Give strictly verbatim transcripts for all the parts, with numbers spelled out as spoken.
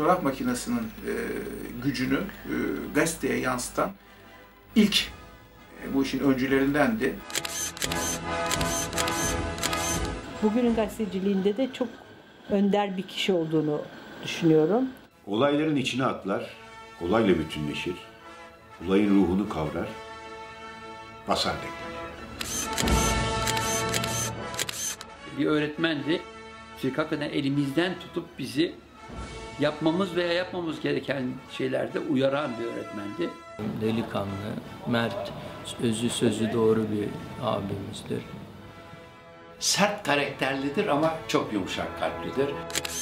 fotoğraf makinesinin e, gücünü e, gazeteye yansıtan ilk e, bu işin öncülerindendi. Bugünün gazeteciliğinde de çok önder bir kişi olduğunu düşünüyorum. Olayların içine atlar, olayla bütünleşir, olayın ruhunu kavrar, basar bekler. Bir öğretmendi. İşte hakikaten elimizden tutup bizi yapmamız veya yapmamamız gereken şeylerde uyaran bir öğretmendi. Delikanlı, mert, özü sözü doğru bir abimizdir. Sert karakterlidir ama çok yumuşak kalplidir.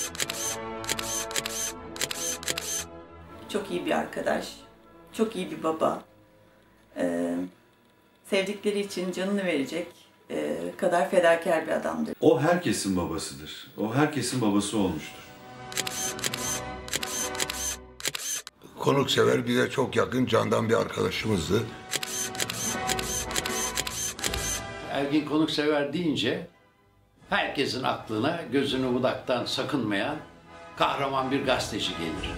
Çok iyi bir arkadaş, çok iyi bir baba. Ee, sevdikleri için canını verecek e, kadar fedakar bir adamdır. O herkesin babasıdır. O herkesin babası olmuştur. Konuksever, bize çok yakın, candan bir arkadaşımızdı. Ergin konuksever deyince herkesin aklına gözünü budaktan sakınmayan kahraman bir gazeteci gelir.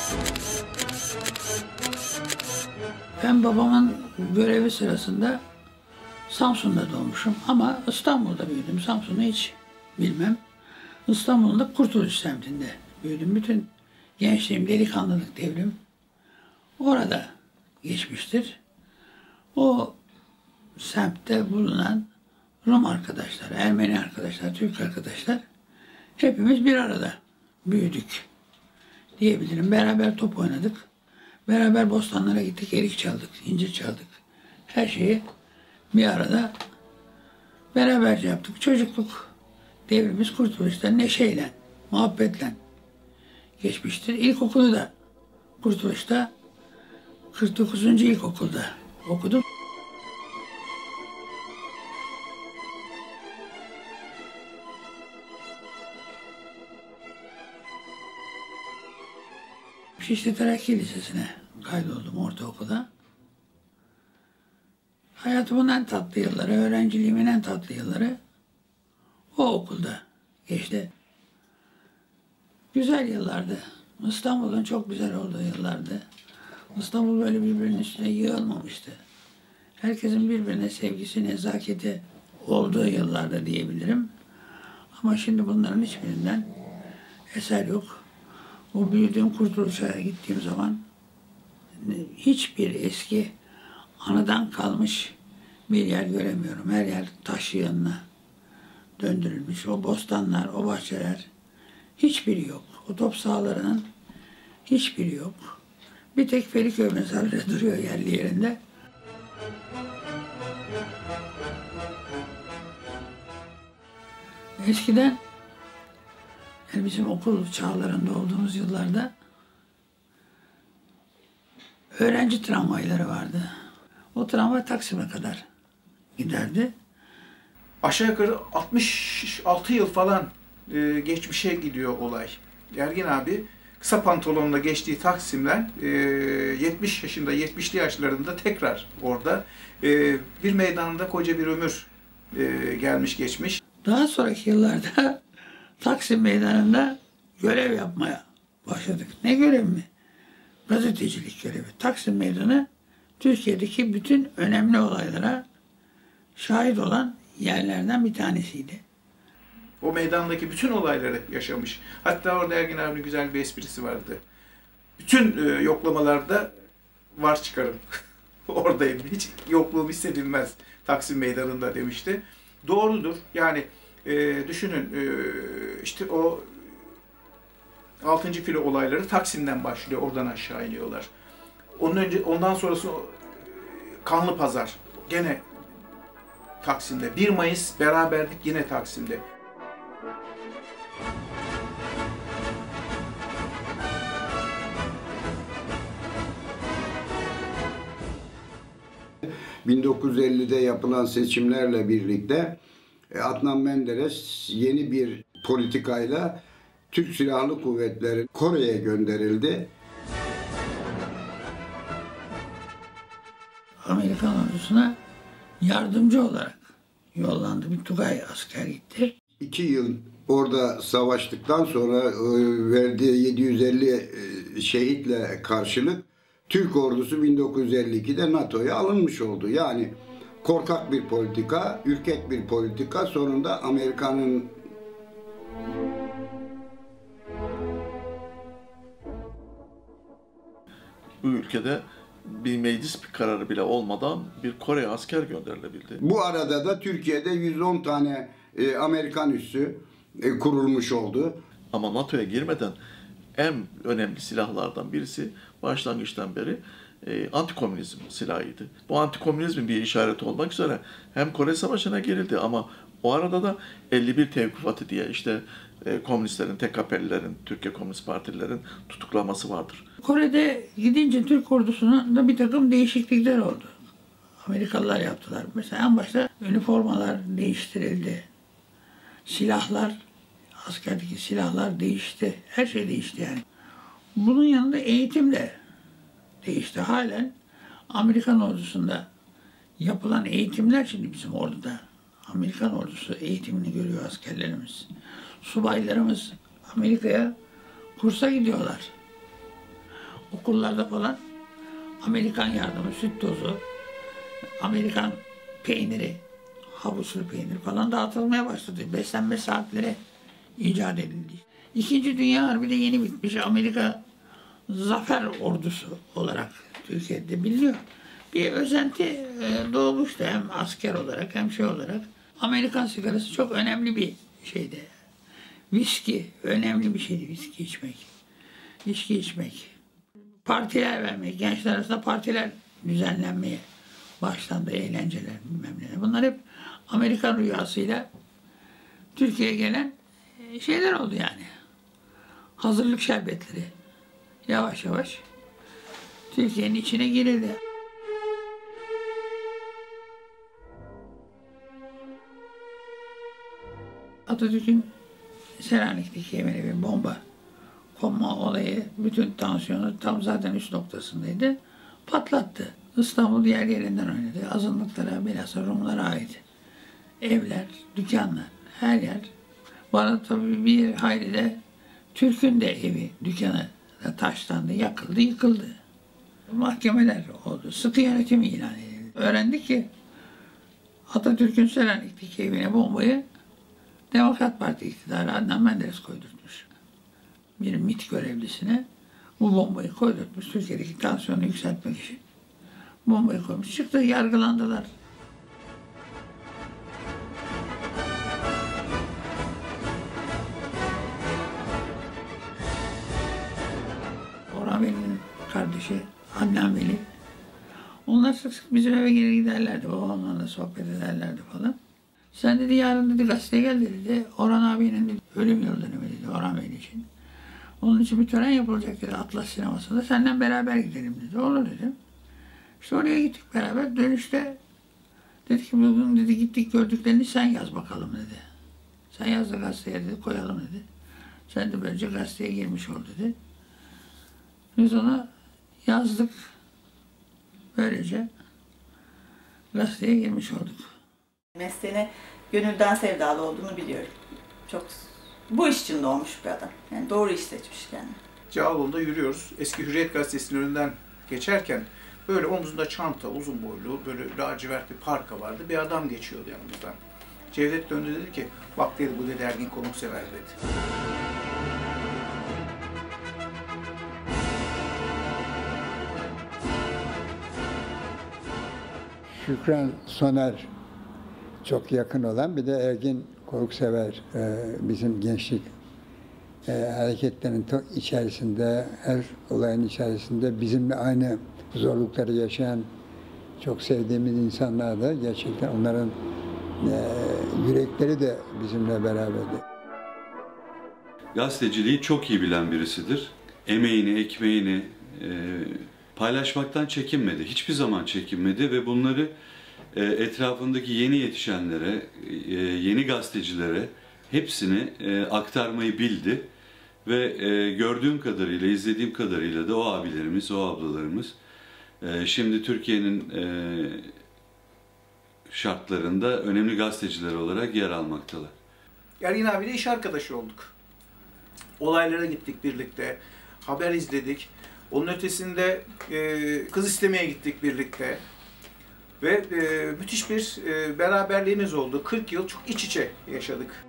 Ben babamın görevi sırasında Samsun'da doğmuşum ama İstanbul'da büyüdüm. Samsun'u hiç bilmem. İstanbul'da Kurtuluş semtinde büyüdüm. Bütün gençliğim, delikanlılık devrim orada geçmiştir. O semtte bulunan Rum arkadaşlar, Ermeni arkadaşlar, Türk arkadaşlar hepimiz bir arada büyüdük diyebilirim. Beraber top oynadık. Beraber bostanlara gittik, erik çaldık, incir çaldık. Her şeyi bir arada beraberce yaptık. Çocukluk devrimiz Kurtuluş'ta neşeyle, muhabbetle geçmiştir. İlkokulu da Kurtuluş'ta kırk dokuzuncu ilkokulda okudum. Şişli Terakki Lisesi'ne kaydoldum ortaokulda. Hayatımın en tatlı yılları, öğrenciliğimin en tatlı yılları o okulda geçti. Güzel yıllardı. İstanbul'un çok güzel olduğu yıllardı. İstanbul böyle birbirinin üstüne yığılmamıştı. Herkesin birbirine sevgisi, nezaketi olduğu yıllarda diyebilirim. Ama şimdi bunların hiçbirinden eser yok. O büyüdüğüm Kurtuluş'a gittiğim zaman hiçbir eski anıdan kalmış bir yer göremiyorum. Her yer taş yığınına döndürülmüş. O bostanlar, o bahçeler hiçbiri yok. O top sahalarının hiçbiri yok. Bir tek Feriköy mezarlığı duruyor yerli yerinde. Eskiden yani bizim okul çağlarında olduğumuz yıllarda öğrenci tramvayları vardı. O tramvay Taksim'e kadar giderdi. Aşağı yukarı altmış altı yıl falan e, geçmişe gidiyor olay. Ergin abi kısa pantolonla geçtiği Taksim'den e, yetmiş yaşında, yetmişli yaşlarında tekrar orada e, bir meydanda koca bir ömür e, gelmiş geçmiş. Daha sonraki yıllarda Taksim Meydanı'nda görev yapmaya başladık. Ne görev mi? Gazetecilik görevi. Taksim Meydanı Türkiye'deki bütün önemli olaylara şahit olan yerlerden bir tanesiydi. O meydandaki bütün olayları yaşamış. Hatta orada Ergin abinin güzel bir esprisi vardı. Bütün e, yoklamalarda var çıkarım. Oradayım. Hiç yokluğum hissedilmez Taksim Meydanı'nda demişti. Doğrudur. Yani e, düşünün e, işte o altıncı filo olayları Taksim'den başlıyor. Oradan aşağı iniyorlar. Onun önce, ondan sonrası Kanlı Pazar. Gene Taksim'de. bir Mayıs beraberdik yine Taksim'de. bin dokuz yüz ellide yapılan seçimlerle birlikte Adnan Menderes yeni bir politikayla Türk Silahlı Kuvvetleri Kore'ye gönderildi. Amerikan ordusuna yardımcı olarak yollandı. Bir Tugay asker gitti. İki yıl orada savaştıktan sonra e, verdiği yedi yüz elli e, şehitle karşılık Türk ordusu bin dokuz yüz elli ikide NATO'ya alınmış oldu. Yani korkak bir politika, ürkek bir politika sonunda Amerika'nın bu ülkede bir meclis bir kararı bile olmadan bir Kore'ye asker gönderilebildi. Bu arada da Türkiye'de yüz on tane e, Amerikan üssü e, kurulmuş oldu. Ama NATO'ya girmeden en önemli silahlardan birisi başlangıçtan beri e, antikomünizm silahıydı. Bu antikomünizmin bir işareti olmak üzere hem Kore Savaşı'na girildi ama o arada da elli bir tevkifatı diye işte e, komünistlerin, T K P'lilerin, Türkiye Komünist Partililerin tutuklaması vardır. Kore'de gidince Türk ordusuna da bir takım değişiklikler oldu. Amerikalılar yaptılar. Mesela en başta üniformalar değiştirildi. Silahlar, askerdeki silahlar değişti. Her şey değişti yani. Bunun yanında eğitim de değişti. Halen Amerikan ordusunda yapılan eğitimler şimdi bizim orduda. Amerikan ordusu eğitimini görüyor askerlerimiz. Subaylarımız Amerika'ya kursa gidiyorlar. Okullarda falan Amerikan yardımı, süt tozu, Amerikan peyniri, havuçlu peynir falan dağıtılmaya başladı. Beslenme saatleri icat edildi. İkinci Dünya Harbi de yeni bitmiş. Amerika zafer ordusu olarak Türkiye'de biliniyor. Bir özenti doğmuştu hem asker olarak hem şey olarak. Amerikan sigarası çok önemli bir şeydi. Viski önemli bir şeydi, viski içmek. İçki içmek. Partiler vermek, gençler arasında partiler düzenlenmeye başlandı, eğlenceler bilmem ne. Bunlar hep Amerikan rüyasıyla Türkiye'ye gelen şeyler oldu yani. Hazırlık şerbetleri yavaş yavaş Türkiye'nin içine girildi. Atatürk'ün Selanik'teki evine bir bomba konma olayı bütün tansiyonu tam zaten üst noktasındaydı. Patlattı. İstanbul diğer yerinden oynadı. Azınlıklara, bilhassa Rumlara ait evler, dükkanlar, her yer. Bana tabii bir hayli de Türk'ün de evi, dükkanı da taşlandı, yakıldı, yıkıldı. Mahkemeler oldu. Sıkı yönetim ilan edildi. Öğrendik ki Atatürk'ün Selanik'teki evine bombayı Demokrat Parti iktidarı Adnan Menderes koydurtmuş. Bir MİT görevlisine bu bombayı koydurtmuş. Türkiye'deki tansiyonu yükseltmek için bombayı koymuş. Çıktı, yargılandılar. Orhan Veli'nin kardeşi Adnan Veli. Onlar sık sık bizim eve gelir giderlerdi. Babamla da sohbet ederlerdi falan. Sen dedi yarın dedi gazeteye gel dedi. Orhan abinin dedi, ölüm yıl dönümü dedi Orhan Veli için. Onun için bir tören yapılacak dedi Atlas Sineması'nda. Senden beraber gidelim dedi. Olur dedim. İşte oraya gittik beraber. Dönüşte dedi ki bugün dedi gittik gördüklerini sen yaz bakalım dedi. Sen yaz da gazeteye dedi koyalım dedi. Sen de böylece gazeteye girmiş ol dedi. Biz ona yazdık. Böylece gazeteye girmiş olduk. Mesleğine gönülden sevdalı olduğunu biliyorum. Çok bu iş için doğmuş bir adam. Yani doğru iş seçmiş kendini. Cağaloğlu'nda yürüyoruz. Eski Hürriyet Gazetesi'nin önünden geçerken böyle omzunda çanta, uzun boylu, böyle lacivert bir parka vardı. Bir adam geçiyordu yanımızdan. Cevdet döndü dedi ki, bak dedi bu dedi Ergin Konuksever dedi. Şükran Soner çok yakın olan, bir de Ergin Konuksever bizim gençlik hareketlerinin içerisinde, her olayın içerisinde bizimle aynı zorlukları yaşayan çok sevdiğimiz insanlar da gerçekten onların yürekleri de bizimle beraberdi. Gazeteciliği çok iyi bilen birisidir. Emeğini, ekmeğini paylaşmaktan çekinmedi. Hiçbir zaman çekinmedi ve bunları etrafındaki yeni yetişenlere, yeni gazetecilere hepsini aktarmayı bildi. Ve gördüğüm kadarıyla, izlediğim kadarıyla da o abilerimiz, o ablalarımız şimdi Türkiye'nin şartlarında önemli gazeteciler olarak yer almaktalar. Ergin abiyle iş arkadaşı olduk. Olaylara gittik birlikte, haber izledik. Onun ötesinde e, kız istemeye gittik birlikte. Ve e, müthiş bir e, beraberliğimiz oldu. kırk yıl çok iç içe yaşadık.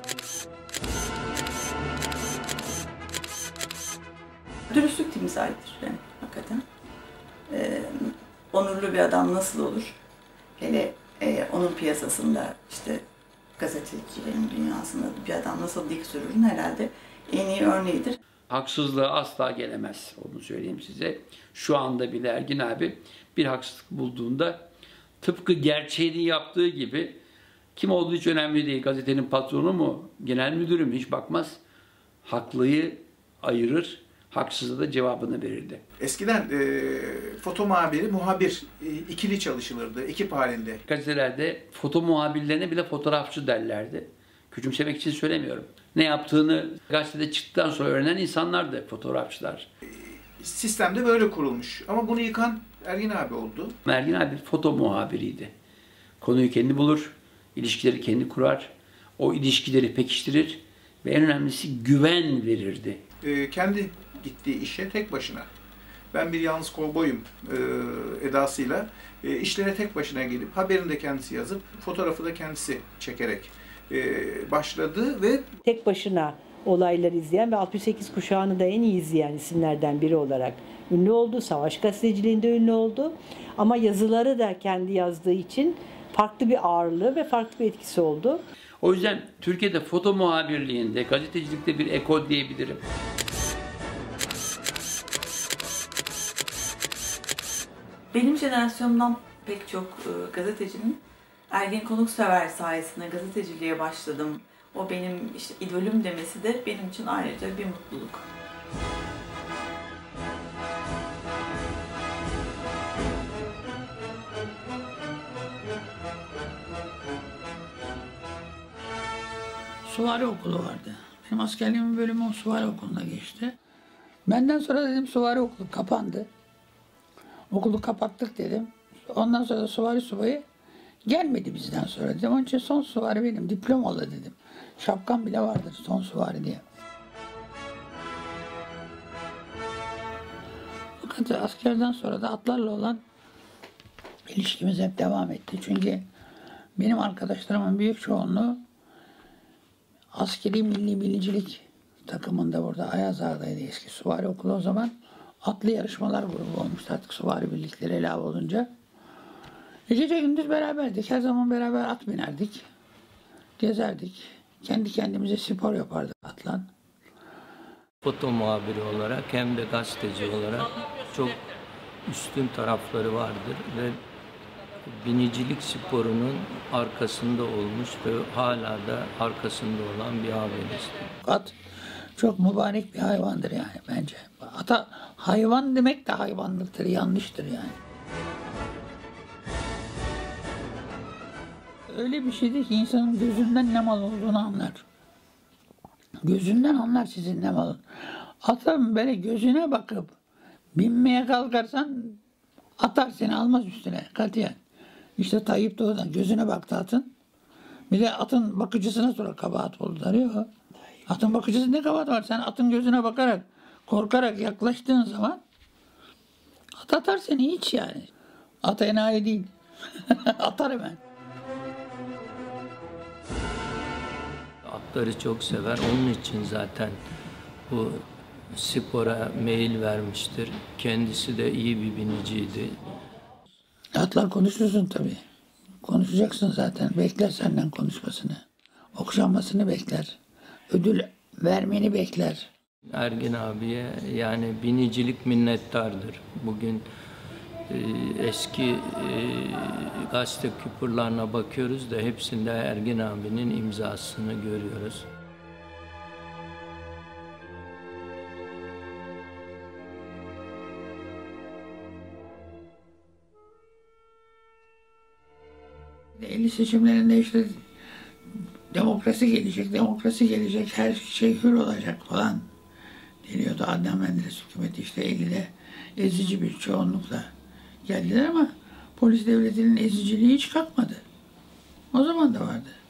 Dürüstlük timsalidir yani, hakikaten. Ee, onurlu bir adam nasıl olur? Hele e, onun piyasasında, işte gazetecilerin dünyasında bir adam nasıl dik sürürün herhalde en iyi örneğidir. Haksızlığa asla gelemez, onu söyleyeyim size. Şu anda bile Ergin abi bir haksızlık bulduğunda tıpkı gerçeğini yaptığı gibi, kim olduğu hiç önemli değil. Gazetenin patronu mu, genel müdürü mü hiç bakmaz. Haklıyı ayırır, haksızlığa da cevabını verirdi. Eskiden e, foto muhabiri, muhabir e, ikili çalışılırdı, ekip halinde. Gazetelerde foto muhabirlerine bile fotoğrafçı derlerdi. Küçümsemek için söylemiyorum. Ne yaptığını gazetede çıktıktan sonra öğrenen insanlardı fotoğrafçılar. Sistemde böyle kurulmuş ama bunu yıkan Ergin abi oldu. Ergin abi foto muhabiriydi. Konuyu kendi bulur, ilişkileri kendi kurar, o ilişkileri pekiştirir ve en önemlisi güven verirdi. E, kendi gittiği işe tek başına. Ben bir yalnız kovboyum e, edasıyla e, işlere tek başına gelip haberini de kendisi yazıp fotoğrafı da kendisi çekerek e, başladı ve tek başına olayları izleyen ve altmış sekiz kuşağını da en iyi izleyen isimlerden biri olarak ünlü oldu. Savaş gazeteciliğinde ünlü oldu. Ama yazıları da kendi yazdığı için farklı bir ağırlığı ve farklı bir etkisi oldu. O yüzden Türkiye'de foto muhabirliğinde, gazetecilikte bir ekol diyebilirim. Benim jenerasyonumdan pek çok e, gazetecinin Ergin Konuksever sayesinde gazeteciliğe başladım, o benim işte idolüm demesi de benim için ayrıca bir mutluluk. Suvari okulu vardı. Benim askerliğimin bölümü o suvari okuluna geçti. Benden sonra dedim suvari okulu kapandı. Okulu kapattık dedim. Ondan sonra da suvari subayı gelmedi bizden sonra dedim. Onun için son suvari benim, diplomalı dedim. Şapkam bile vardır son suvari diye. Fakat askerden sonra da atlarla olan ilişkimiz hep devam etti. Çünkü benim arkadaşlarımın büyük çoğunluğu askeri milli bilicilik takımında burada Ayazağa'daydı eski suvari okulu o zaman. Atlı yarışmalar grubu olmuştu artık suvari birlikleri ilave olunca. Gece gündüz beraberdik. Her zaman beraber at binerdik. Gezerdik. Kendi kendimize spor yapardık atla. Foto muhabiri olarak hem de gazeteci olarak çok üstün tarafları vardır ve binicilik sporunun arkasında olmuş ve hala da arkasında olan bir abimizdir. At çok mübarek bir hayvandır yani bence. Ata hayvan demek de hayvanlıktır, yanlıştır yani. Öyle bir şeydir ki insanın gözünden ne mal olduğunu anlar. Gözünden anlar sizin ne mal. Ata böyle gözüne bakıp binmeye kalkarsan atar seni, almaz üstüne katiyen. İşte Tayyip de oradan gözüne baktı atın. Bir de atın bakıcısına sonra kabahat oldu arıyor. Atın bakıcısı ne kabahat var? Sen atın gözüne bakarak, korkarak yaklaştığın zaman at atar seni hiç yani. At enayi değil. Atar hemen. Atları çok sever. Onun için zaten bu spora meyil vermiştir. Kendisi de iyi bir biniciydi. Atlar konuşursun tabii. Konuşacaksın zaten. Bekler senden konuşmasını. Okşanmasını bekler. Ödül vermeni bekler. Ergin abiye yani binicilik minnettardır. Bugün e, eski e, gazete küpürlerine bakıyoruz da hepsinde Ergin abinin imzasını görüyoruz. elli seçimlerinde işte demokrasi gelecek, demokrasi gelecek, her şey hür olacak falan deniyordu. Adnan Menderes hükümeti işte ellide ezici bir çoğunlukla geldiler ama polis devletinin eziciliği hiç kalkmadı. O zaman da vardı.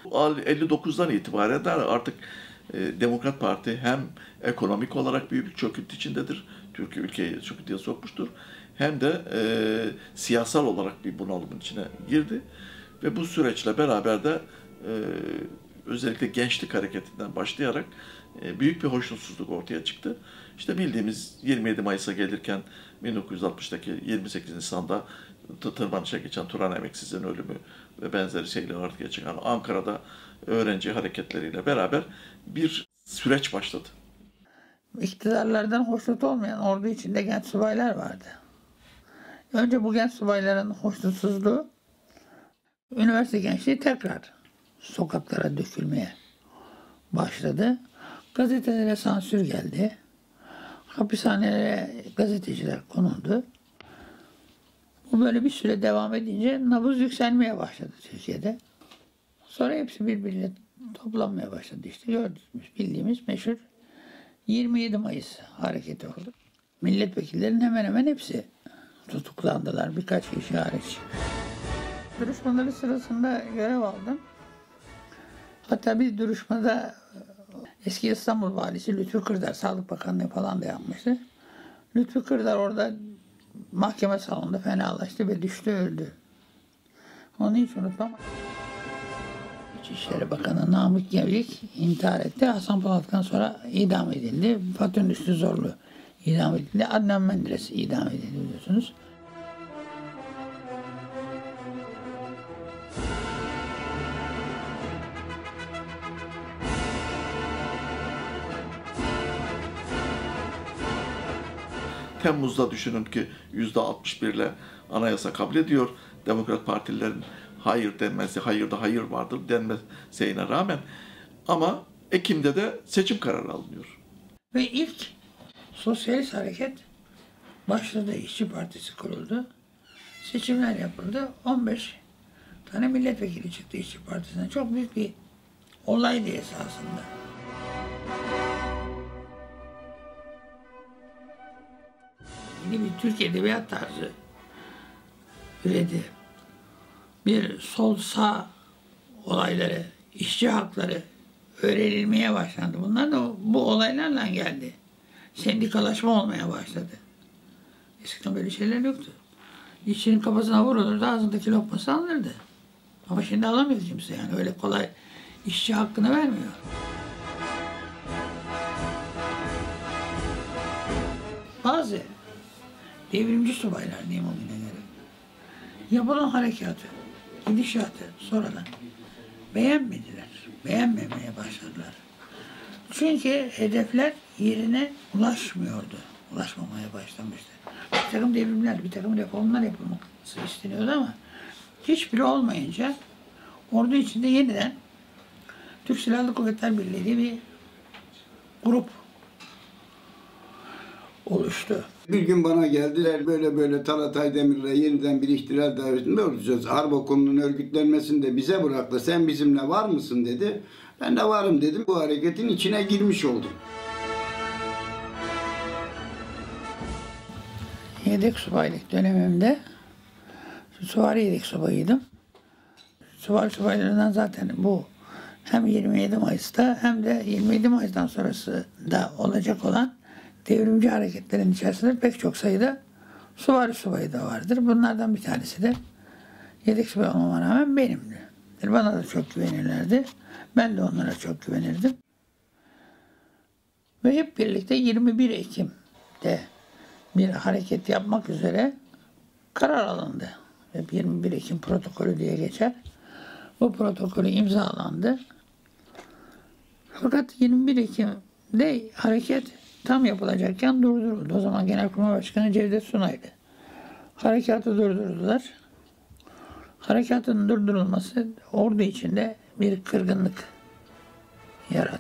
elli dokuzdan itibaren de artık e, Demokrat Parti hem ekonomik olarak büyük bir çöküntü içindedir. Türkiye ülkeyi çöküntüye sokmuştur. Hem de e, siyasal olarak bir bunalımın içine girdi. Ve bu süreçle beraber de e, özellikle gençlik hareketinden başlayarak e, büyük bir hoşnutsuzluk ortaya çıktı. İşte bildiğimiz yirmi yedi Mayıs'a gelirken bin dokuz yüz altmıştaki yirmi sekiz Nisan'da tırmanışa geçen Turan Emeksiz'in ölümü ve benzeri şeyler ortaya çıkan Ankara'da öğrenci hareketleriyle beraber bir süreç başladı. İktidarlardan hoşnut olmayan ordu içinde genç subaylar vardı. Önce bu genç subayların hoşnutsuzluğu, üniversite gençliği tekrar sokaklara dökülmeye başladı. Gazetelere sansür geldi. Hapishanelere gazeteciler konuldu. Bu böyle bir süre devam edince nabız yükselmeye başladı Türkiye'de. Sonra hepsi birbirine toplanmaya başladı. İşte gördüğümüz, bildiğimiz meşhur yirmi yedi Mayıs hareketi oldu. Milletvekillerinin hemen hemen hepsi tutuklandılar, birkaç kişi hariç. Duruşmaları sırasında görev aldım. Hatta bir duruşmada eski İstanbul Valisi Lütfü Kırdar, Sağlık Bakanlığı falan da yapmıştı. Lütfü Kırdar orada mahkeme salonunda fenalaştı ve düştü, öldü. Onu hiç unutmam. İçişleri Bakanı Namık Gevlik intihar etti. Hasan Polat'tan sonra idam edildi. Fatih Üstü Zorlu idam edildi. Adnan Menderes idam edildi biliyorsunuz. Temmuz'da düşünün ki yüzde altmış bir ile anayasa kabul ediyor. Demokrat partilerin hayır denmesi, hayırda hayır vardır denmesine rağmen, ama Ekim'de de seçim kararı alınıyor. Ve ilk sosyalist hareket başladı, İşçi Partisi kuruldu. Seçimler yapıldı. on beş tane milletvekili çıktı İşçi Partisi'nden. Çok büyük bir olaydı esasında. Yeni bir Türk edebiyat tarzı üredi. Bir sol sağ olayları, işçi hakları öğrenilmeye başlandı. Bunlar da bu olaylarla geldi. Sendikalaşma olmaya başladı. Eskiden böyle şeyler yoktu. İşçinin kafasına vurulurdu, ağzındaki lokması alınırdı. Ama şimdi alamıyor kimse yani. Öyle kolay işçi hakkını vermiyor. Bazı devrimci subaylar diyeyim o güne göre. Yapılan harekatı, gidişatı sonradan beğenmediler. Beğenmemeye başladılar. Çünkü hedefler yerine ulaşmıyordu. Ulaşmamaya başlamıştı. Bir takım devrimler, bir takım reformlar yapılması isteniyordu ama hiçbiri olmayınca ordu içinde yeniden Türk Silahlı Kuvvetler Birliği diye bir grup oluştu. Bir gün bana geldiler, böyle böyle Talat Aydemir'le yeniden bir ihtilal davetinde olacağız. Harp okulunun örgütlenmesini de bize bıraktı. Sen bizimle var mısın dedi. Ben de varım dedim. Bu hareketin içine girmiş oldum. Yedek subaylık dönemimde süvari yedek subayıydım. Süvari subaylarından zaten bu hem yirmi yedi Mayıs'ta hem de yirmi yedi Mayıs'tan sonrası da olacak olan devrimci hareketlerin içerisinde pek çok sayıda süvari subayı da vardır. Bunlardan bir tanesi de yedek subay olmama rağmen benimdi. Bana da çok güvenirlerdi. Ben de onlara çok güvenirdim. Ve hep birlikte yirmi bir Ekim'de bir hareket yapmak üzere karar alındı. Hep yirmi bir Ekim protokolü diye geçer. Bu protokolü imzalandı. Fakat yirmi bir Ekim'de hareket tam yapılacakken durduruldu. O zaman Genelkurmay Başkanı Cevdet Sunay'dı. Harekatı durdurdular. Harekatın durdurulması ordu içinde bir kırgınlık yarattı.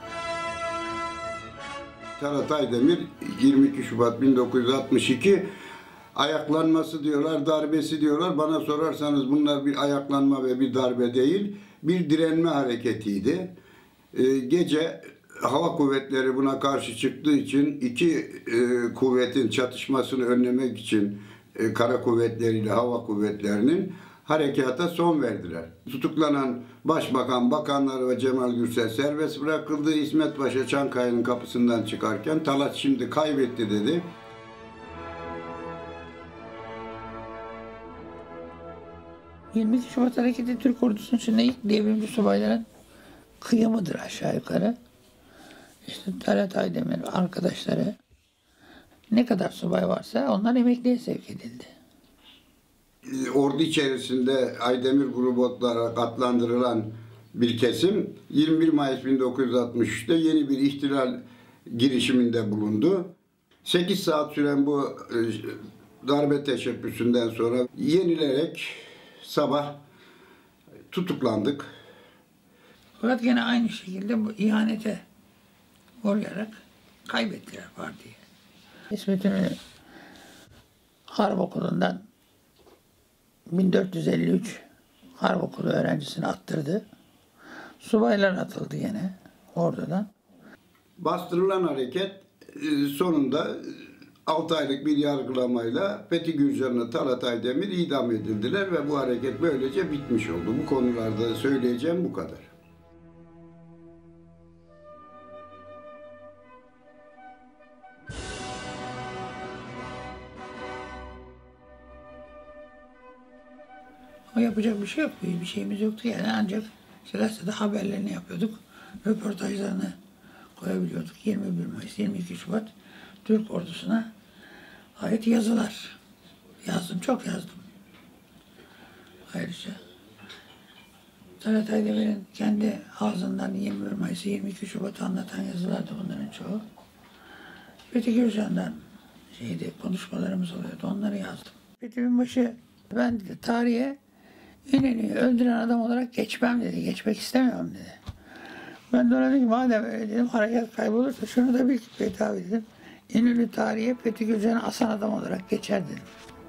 Talat Aydemir yirmi iki Şubat bin dokuz yüz altmış iki ayaklanması diyorlar, darbesi diyorlar. Bana sorarsanız bunlar bir ayaklanma ve bir darbe değil, bir direnme hareketiydi. Ee, gece hava kuvvetleri buna karşı çıktığı için iki e, kuvvetin çatışmasını önlemek için e, kara kuvvetleriyle hava kuvvetlerinin harekata son verdiler. Tutuklanan başbakan, bakanlar ve Cemal Gürsel serbest bırakıldı. İsmet Paşa Çankaya'nın kapısından çıkarken Talat şimdi kaybetti dedi. yirmi iki Şubat Hareketi Türk ordusunun içinde ilk devrimci subayların kıyımıdır aşağı yukarı. İşte Talat Aydemir arkadaşları, ne kadar subay varsa onlar emekliye sevk edildi. Ordu içerisinde Aydemir grubu olarak adlandırılan bir kesim yirmi bir Mayıs bin dokuz yüz altmış üç'te yeni bir ihtilal girişiminde bulundu. sekiz saat süren bu darbe teşebbüsünden sonra yenilerek sabah tutuklandık. Fakat gene aynı şekilde bu ihanete uğrayarak kaybettiler partiyi. İsmet İnönü Harp Okulu'ndan bin dört yüz elli üç Harp Okulu öğrencisini attırdı. Subaylar atıldı yine ordudan. Bastırılan hareket sonunda altı aylık bir yargılamayla Fethi Gürcan'la Talat Aydemir idam edildiler ve bu hareket böylece bitmiş oldu. Bu konularda söyleyeceğim bu kadar. Ama yapacak bir şey yok. Bir şeyimiz yoktu yani, ancak işte gazetede haberlerini yapıyorduk. Röportajlarını koyabiliyorduk. yirmi bir Mayıs, yirmi iki Şubat Türk ordusuna ait yazılar yazdım. Çok yazdım. Ayrıca Talat Aydemir'in kendi ağzından yirmi bir Mayıs'ı, yirmi iki Şubat'ı anlatan yazılardı bunların çoğu. Fethi Gürcan'dan şeydi, konuşmalarımız oluyordu. Onları yazdım. Fethi Binbaşı, ben de tarihe İnönü'yü öldüren adam olarak geçmem dedi. Geçmek istemiyorum dedi. Ben de ona dedim ki madem öyle dedim, hareket kaybolursa şunu da bir Fethi abi dedim. İnönü tarihe Fethi Gürcan'ı asan adam olarak geçer dedim.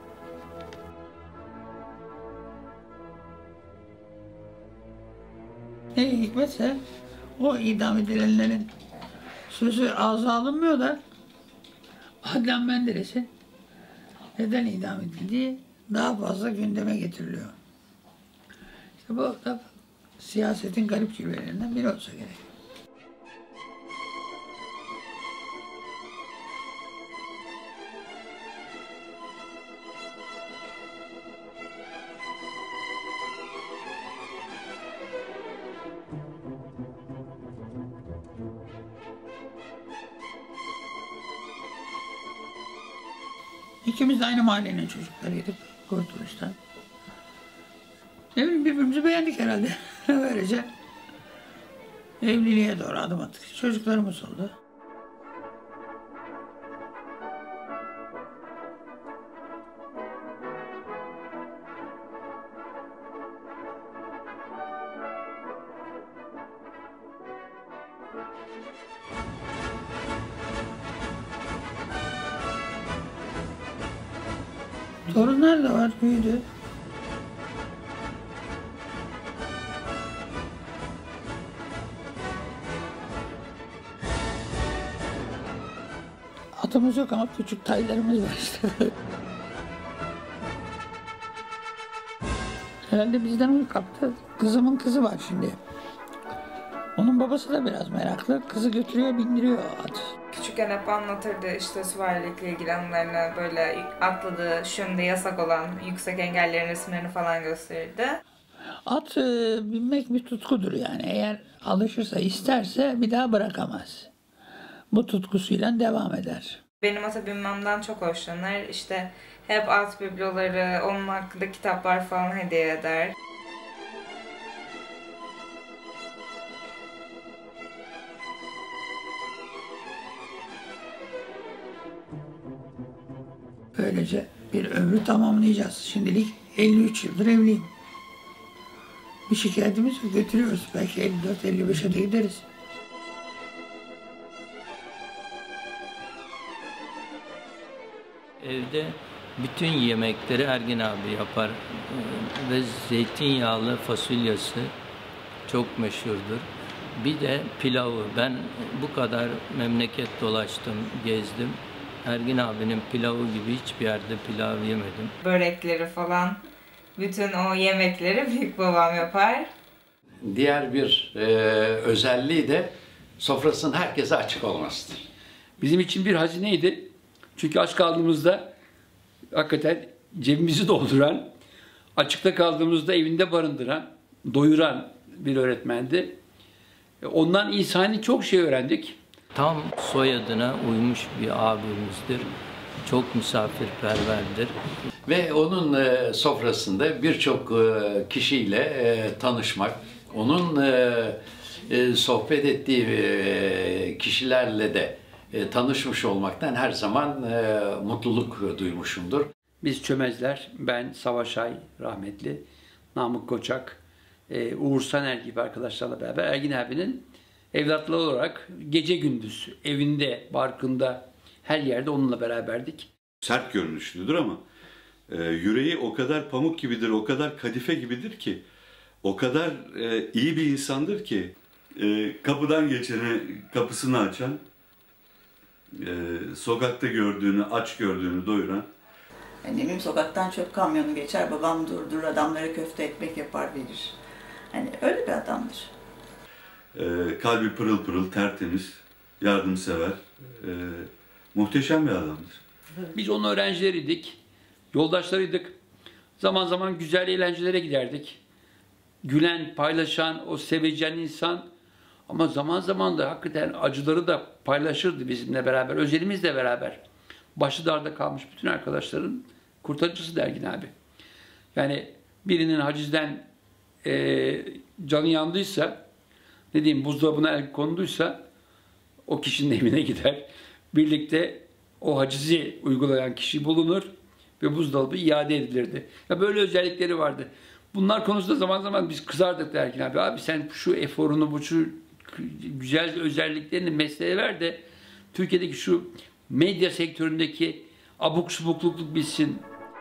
Ne hikmetse o idam edilenlerin sözü ağza alınmıyor da Adnan Menderes'in neden idam edildiği daha fazla gündeme getiriliyor. İşte bu da siyasetin garip cilvelerinden biri olsa gerek. İkimiz de aynı mahallenin çocuklarıydık Kurtuluş'tan. Ne bileyim, birbirimizi beğendik herhalde. Böylece evliliğe doğru adım attık. Çocuklarımız oldu. Torunlar da var, büyüdü. Atımız yok ama küçük taylarımız var işte. Herhalde bizden uyu kaptı. Kızımın kızı var şimdi. Onun babası da biraz meraklı. Kızı götürüyor, bindiriyor at. Küçükken hep anlatırdı işte süvarilikle ilgili anılarını, böyle atladığı, şimdi yasak olan yüksek engellerin resimlerini falan gösterirdi. At e, binmek bir tutkudur yani. Eğer alışırsa, isterse bir daha bırakamaz. Bu tutkusuyla devam eder. Benim ata binmemden çok hoşlanır. İşte hep at bibloları, onun hakkında kitaplar falan hediye eder. Böylece bir ömrü tamamlayacağız. Şimdilik elli üç yıldır evliyim. Bir şikayetimiz yok, götürüyoruz. Belki elli dört elli beşe de gideriz. Evde bütün yemekleri Ergin abi yapar ve zeytinyağlı fasulyesi çok meşhurdur. Bir de pilavı. Ben bu kadar memleket dolaştım, gezdim. Ergin abinin pilavı gibi hiçbir yerde pilav yemedim. Börekleri falan Bütün o yemekleri büyük babam yapar. Diğer bir e, özelliği de sofrasının herkese açık olmasıdır. Bizim için bir hazineydi. Çünkü aç kaldığımızda hakikaten cebimizi dolduran, açıkta kaldığımızda evinde barındıran, doyuran bir öğretmendi. Ondan insani çok şey öğrendik. Tam soyadına uymuş bir abimizdir. Çok misafirperverdir. Ve onun e, sofrasında birçok e, kişiyle e, tanışmak, onun e, e, sohbet ettiği e, kişilerle de e, tanışmış olmaktan her zaman e, mutluluk duymuşumdur. Biz çömezler, ben Savaş Ay rahmetli, Namık Koçak, e, Uğur Saner gibi arkadaşlarla beraber Ergin abinin evlatları olarak gece gündüz evinde, barkında, her yerde onunla beraberdik. Sert görünüşlüdür ama e, yüreği o kadar pamuk gibidir, o kadar kadife gibidir ki, o kadar e, iyi bir insandır ki, e, kapıdan geçene kapısını açan, e, sokakta gördüğünü, aç gördüğünü doyuran. Annemin sokaktan çöp kamyonu geçer, babam durdur, adamlara köfte ekmek yapar verir. Hani öyle bir adamdır. E, kalbi pırıl pırıl, tertemiz, yardımsever, e, muhteşem bir adamdır. Biz onun öğrencileriydik, yoldaşlarıydık. Zaman zaman güzel eğlencelere giderdik. Gülen, paylaşan, o sevecen insan. Ama zaman zaman da hakikaten acıları da paylaşırdı bizimle beraber, özelimizle beraber. Başı darda kalmış bütün arkadaşların kurtarıcısı Ergin abi. Yani birinin hacizden e, canı yandıysa, ne diyeyim buzdolabına el konduysa o kişinin evine gider. Birlikte o hacizi uygulayan kişi bulunur ve buzdolabı iade edilirdi. Ya böyle özellikleri vardı. Bunlar konusunda zaman zaman biz kızardık Ergin abi. Abi sen şu eforunu, bu şu güzel özelliklerini mesleğe ver de Türkiye'deki şu medya sektöründeki abuk subukluk bitsin.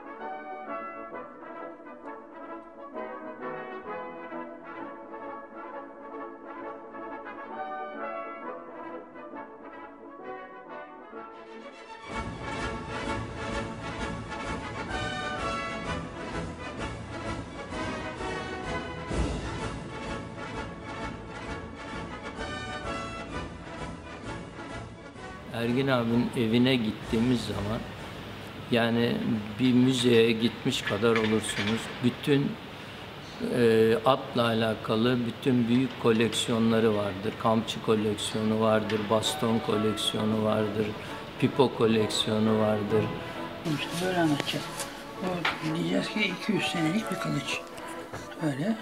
Ergin abinin evine gittiğimiz zaman yani bir müzeye gitmiş kadar olursunuz. Bütün e, atla alakalı bütün büyük koleksiyonları vardır. Kamçı koleksiyonu vardır, baston koleksiyonu vardır, pipo koleksiyonu vardır. İşte böyle anlatacağım. O diyeceğiz ki iki yüz senelik bir kılıç. Öyle.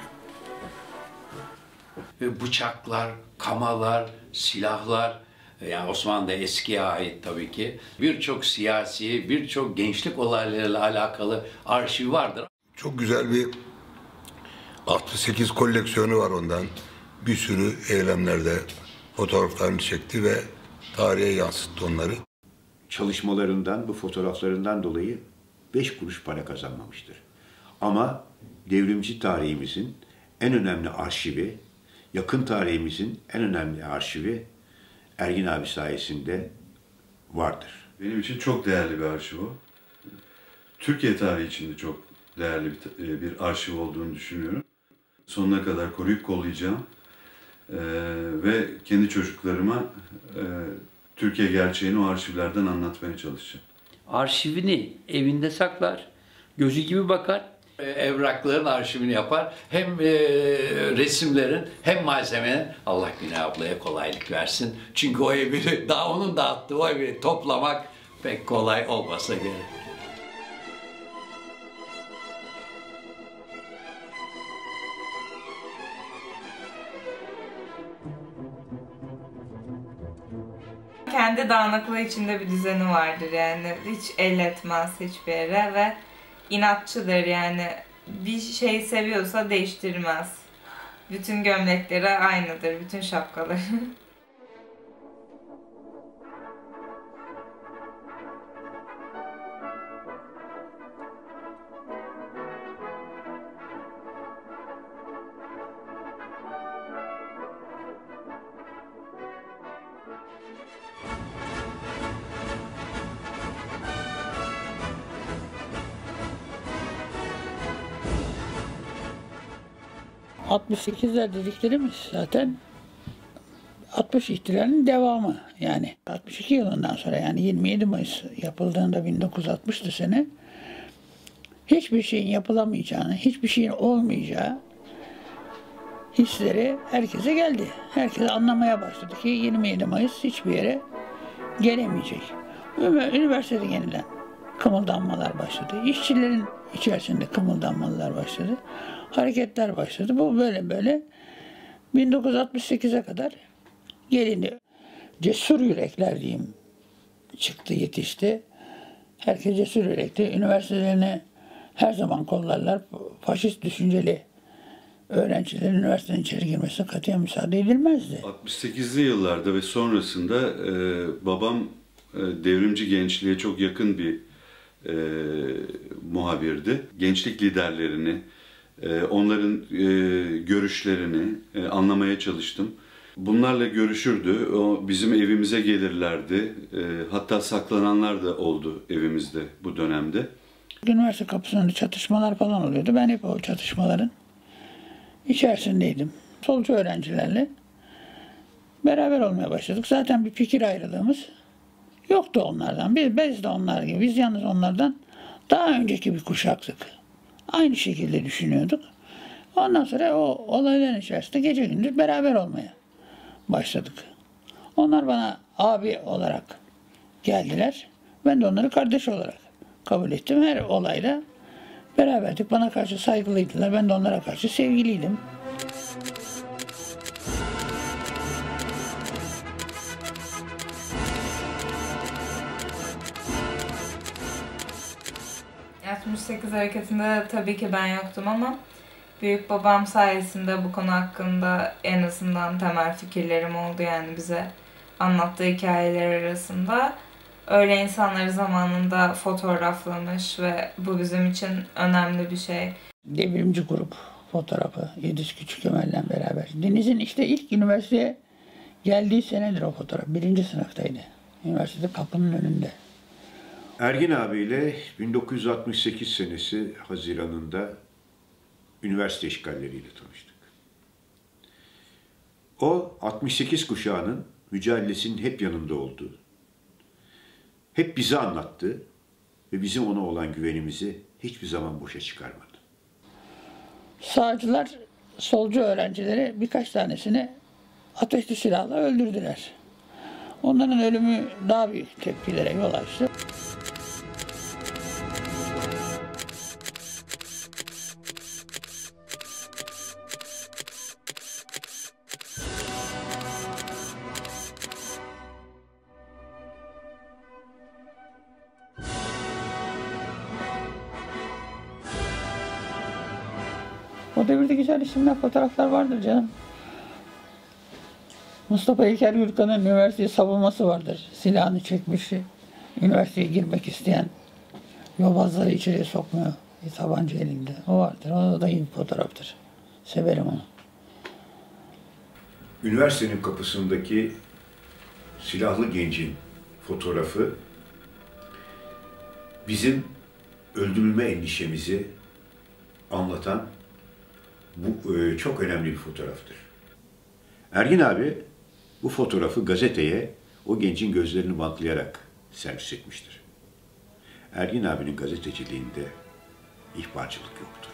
Bıçaklar, kamalar, silahlar, yani Osmanlı'da eskiye ait tabii ki. Birçok siyasi, birçok gençlik olaylarıyla alakalı arşiv vardır. Çok güzel bir altmış sekiz koleksiyonu var ondan. Bir sürü eylemlerde fotoğraflarını çekti ve tarihe yansıttı onları. Çalışmalarından, bu fotoğraflarından dolayı beş kuruş para kazanmamıştır. Ama devrimci tarihimizin en önemli arşivi, yakın tarihimizin en önemli arşivi Ergin abi sayesinde vardır. Benim için çok değerli bir arşiv o. Türkiye tarihi için de çok değerli bir, bir arşiv olduğunu düşünüyorum. Sonuna kadar koruyup kollayacağım ee, ve kendi çocuklarıma e, Türkiye gerçeğini o arşivlerden anlatmaya çalışacağım. Arşivini evinde saklar, gözü gibi bakar. Evrakların arşivini yapar. Hem e, resimlerin hem malzemenin. Allah Güney ablaya kolaylık versin. Çünkü o evi, daha onun dağıttığı o evi toplamak pek kolay olmasa gerek. Kendi dağınıklığı içinde bir düzeni vardır yani. Hiç elletmez hiçbir yere ve inatçıdır yani. Bir şey seviyorsa değiştirmez. Bütün gömlekleri aynıdır, bütün şapkaları. altmış sekizler dediklerimiz zaten altmış ihtilalinin devamı yani. altmış iki yılından sonra yani yirmi yedi Mayıs yapıldığında bin dokuz yüz altmıştı sene hiçbir şeyin yapılamayacağını, hiçbir şeyin olmayacağı hisleri herkese geldi. Herkes anlamaya başladı ki yirmi yedi Mayıs hiçbir yere gelemeyecek. Üniversitede yeniden kımıldanmalar başladı. İşçilerin içerisinde kımıldanmalar başladı. Hareketler başladı. Bu böyle böyle bin dokuz yüz altmış sekize kadar gelindi. Cesur yürekler diyeyim çıktı, yetişti. Herkes cesur yürekli. Üniversitelerine her zaman kollarlar. Faşist düşünceli öğrencilerin üniversitenin içeri girmesine katiyen müsaade edilmezdi. altmış sekizli yıllarda ve sonrasında e, babam e, devrimci gençliğe çok yakın bir e, muhabirdi. Gençlik liderlerini, e, onların e, görüşlerini e, anlamaya çalıştım. Bunlarla görüşürdü, o bizim evimize gelirlerdi. E, hatta saklananlar da oldu evimizde bu dönemde. Üniversite kapısında çatışmalar falan oluyordu. Ben hep o çatışmaların içerisindeydim. Solcu öğrencilerle beraber olmaya başladık. Zaten bir fikir ayrılığımız yoktu onlardan. Biz, biz de onlar gibi. Biz yalnız onlardan daha önceki bir kuşaktık. Aynı şekilde düşünüyorduk. Ondan sonra o olayların içerisinde gece gündüz beraber olmaya başladık. Onlar bana abi olarak geldiler. Ben de onları kardeş olarak kabul ettim. Her olayda beraberdik. Bana karşı saygılıydılar. Ben de onlara karşı sevgiliydim. altmış sekiz hareketinde tabii ki ben yoktum ama büyük babam sayesinde bu konu hakkında en azından temel fikirlerim oldu yani bize anlattığı hikayeler arasında. Öyle insanları zamanında fotoğraflamış ve bu bizim için önemli bir şey. Devrimci grup fotoğrafı Yediz Küçük Ömer'le beraber. Deniz'in işte ilk üniversiteye geldiği senedir o fotoğraf. Birinci sınıftaydı. Üniversitede kapının önünde. Ergin abiyle bin dokuz yüz altmış sekiz senesi Haziran'ında üniversite işgalleriyle tanıştık. O altmış sekiz kuşağının mücadelesinin hep yanında oldu. Hep bize anlattı ve bizim ona olan güvenimizi hiçbir zaman boşa çıkarmadı. Sağcılar solcu öğrencileri birkaç tanesini ateşli silahla öldürdüler. Onların ölümü daha büyük tepkilere yol açtı. O devirde güzel isimler, fotoğraflar vardır canım. Mustafa İlker Gürkan'ın üniversiteyi savunması vardır. Silahını çekmiş, üniversiteye girmek isteyen yobazları içeriye sokmuyor. Bir tabanca elinde. O vardır. O da iyi bir fotoğraftır. Severim onu. Üniversitenin kapısındaki silahlı gencin fotoğrafı bizim öldürülme endişemizi anlatan bu e, çok önemli bir fotoğraftır. Ergin abi bu fotoğrafı gazeteye o gencin gözlerini bantlayarak servis etmiştir. Ergin abinin gazeteciliğinde ihbarcılık yoktur.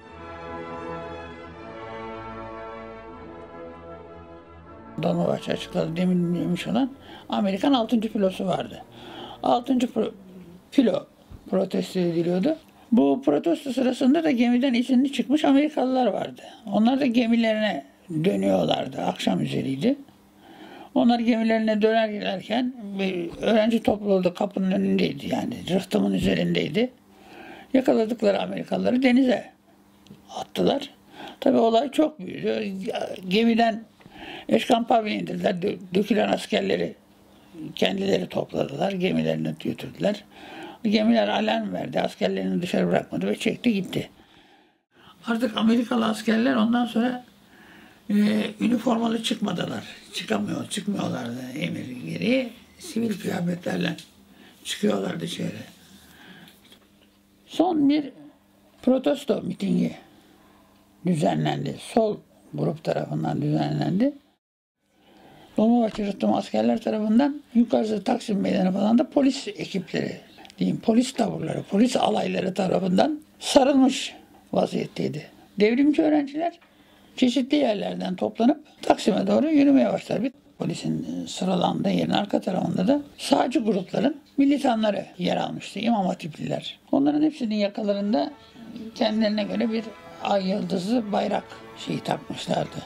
Dolmabahçe açıkladı, demin bilmiş olan Amerikan altıncı filosu vardı. altıncı pro, filo protesto ediliyordu. Bu protesto sırasında da gemiden izinli çıkmış Amerikalılar vardı. Onlar da gemilerine dönüyorlardı. Akşam üzeriydi. Onlar gemilerine döner gelirken bir öğrenci topluluğu da kapının önündeydi. Yani rıhtımın üzerindeydi. Yakaladıkları Amerikalıları denize attılar. Tabii olay çok büyüdü. Gemiden Eşkan Pavya'ya indirdiler. Dökülen askerleri kendileri topladılar. Gemilerine götürdüler. Gemiler alarm verdi. Askerlerini dışarı bırakmadı ve çekti gitti. Artık Amerikalı askerler ondan sonra e, üniformalı çıkmadılar. Çıkamıyor, çıkmıyorlardı emir gereği. Sivil kıyafetlerle çıkıyorlar dışarı. Son bir protesto mitingi düzenlendi. Sol grup tarafından düzenlendi. Dolmabahçe Rıhtım askerler tarafından yukarısı Taksim Meydanı falan da polis ekipleri diyeyim, polis taburları, polis alayları tarafından sarılmış vaziyetteydi. Devrimci öğrenciler çeşitli yerlerden toplanıp Taksim'e doğru yürümeye başlar. Bir polisin sıralandığı yerin arka tarafında da sağcı grupların militanları yer almıştı. İmam Hatipliler. Onların hepsinin yakalarında kendilerine göre bir ay yıldızı bayrak şeyi takmışlardı.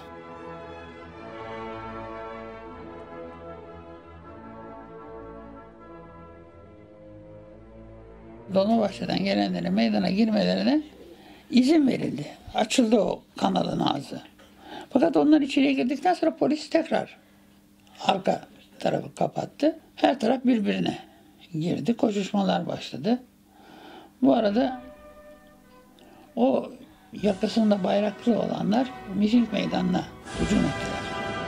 Dolmabahçe'den gelenlerin meydana girmelerine izin verildi. Açıldı o kanalın ağzı. Fakat onlar içeriye girdikten sonra polis tekrar arka tarafı kapattı. Her taraf birbirine girdi. Koşuşmalar başladı. Bu arada o yakasında bayraklı olanlar miting meydanına hücum ettiler.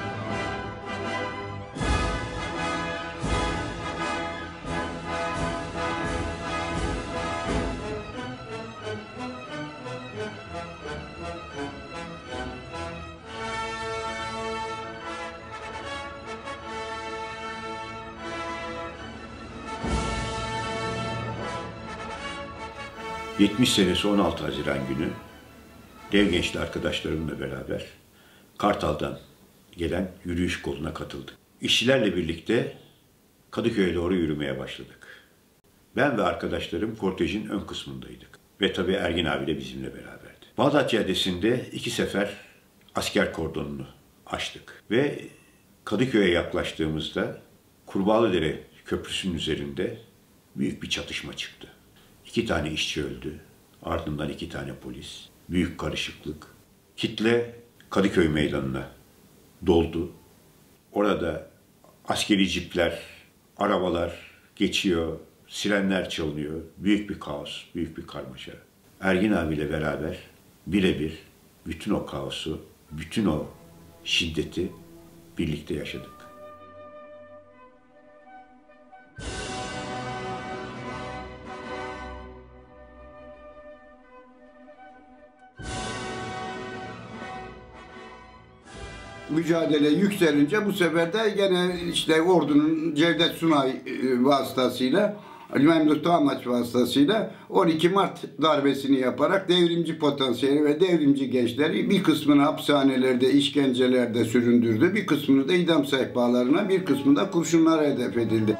yetmiş senesi on altı Haziran günü dev gençli arkadaşlarımla beraber Kartal'dan gelen yürüyüş koluna katıldık. İşçilerle birlikte Kadıköy'e doğru yürümeye başladık. Ben ve arkadaşlarım kortejin ön kısmındaydık. Ve tabii Ergin abi de bizimle beraberdi. Bağdat Caddesi'nde iki sefer asker kordonunu açtık. Ve Kadıköy'e yaklaştığımızda Kurbağalıdere Köprüsü'nün üzerinde büyük bir çatışma çıktı. İki tane işçi öldü. Ardından iki tane polis. Büyük karışıklık. Kitle Kadıköy meydanına doldu. Orada askeri cipler, arabalar geçiyor, sirenler çalınıyor. Büyük bir kaos, büyük bir karmaşa. Ergin abiyle beraber birebir bütün o kaosu, bütün o şiddeti birlikte yaşadık. Mücadele yükselince bu sefer de gene işte ordunun Cevdet Sunay vasıtasıyla, Memduh Tağmaç vasıtasıyla on iki Mart darbesini yaparak devrimci potansiyeli ve devrimci gençleri bir kısmını hapishanelerde, işkencelerde süründürdü. Bir kısmını da idam sehpalarına, bir kısmını da kurşunlara hedef edildi.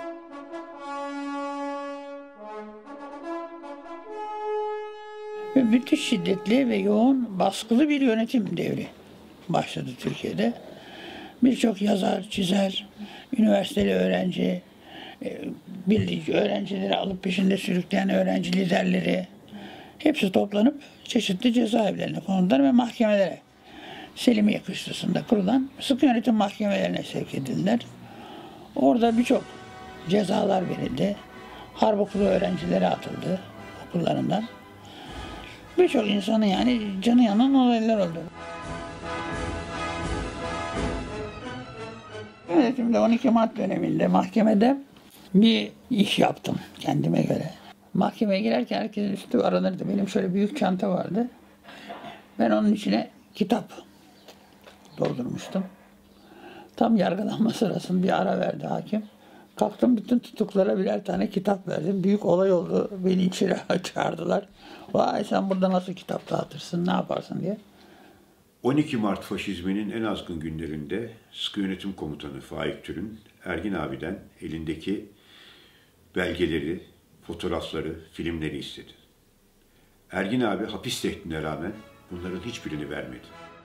Ve müthiş şiddetli ve yoğun baskılı bir yönetim devri başladı Türkiye'de. Birçok yazar, çizer, üniversiteli öğrenci, bildiği öğrencileri alıp peşinde sürükleyen öğrenci liderleri hepsi toplanıp çeşitli cezaevlerine konuldular ve mahkemelere, Selimiye Kışlası'nda kurulan sıkı yönetim mahkemelerine sevk edildiler. Orada birçok cezalar verildi. Harp okulu öğrencileri atıldı okullarından. Birçok insanın yani canı yanan olaylar oldu. Yönetimde on iki Mart döneminde mahkemede bir iş yaptım kendime göre. Mahkemeye girerken herkesin üstü aranırdı. Benim şöyle büyük çanta vardı. Ben onun içine kitap doldurmuştum. Tam yargılanma sırasında bir ara verdi hakim. Kalktım bütün tutuklara birer tane kitap verdim. Büyük olay oldu. Beni içeri çağırdılar. Vay sen burada nasıl kitap dağıtırsın, ne yaparsın diye. on iki Mart faşizminin en azgın günlerinde Sıkı Yönetim Komutanı Faik Türün, Ergin abiden elindeki belgeleri, fotoğrafları, filmleri istedi. Ergin abi hapis tehdidine rağmen bunların hiçbirini vermedi.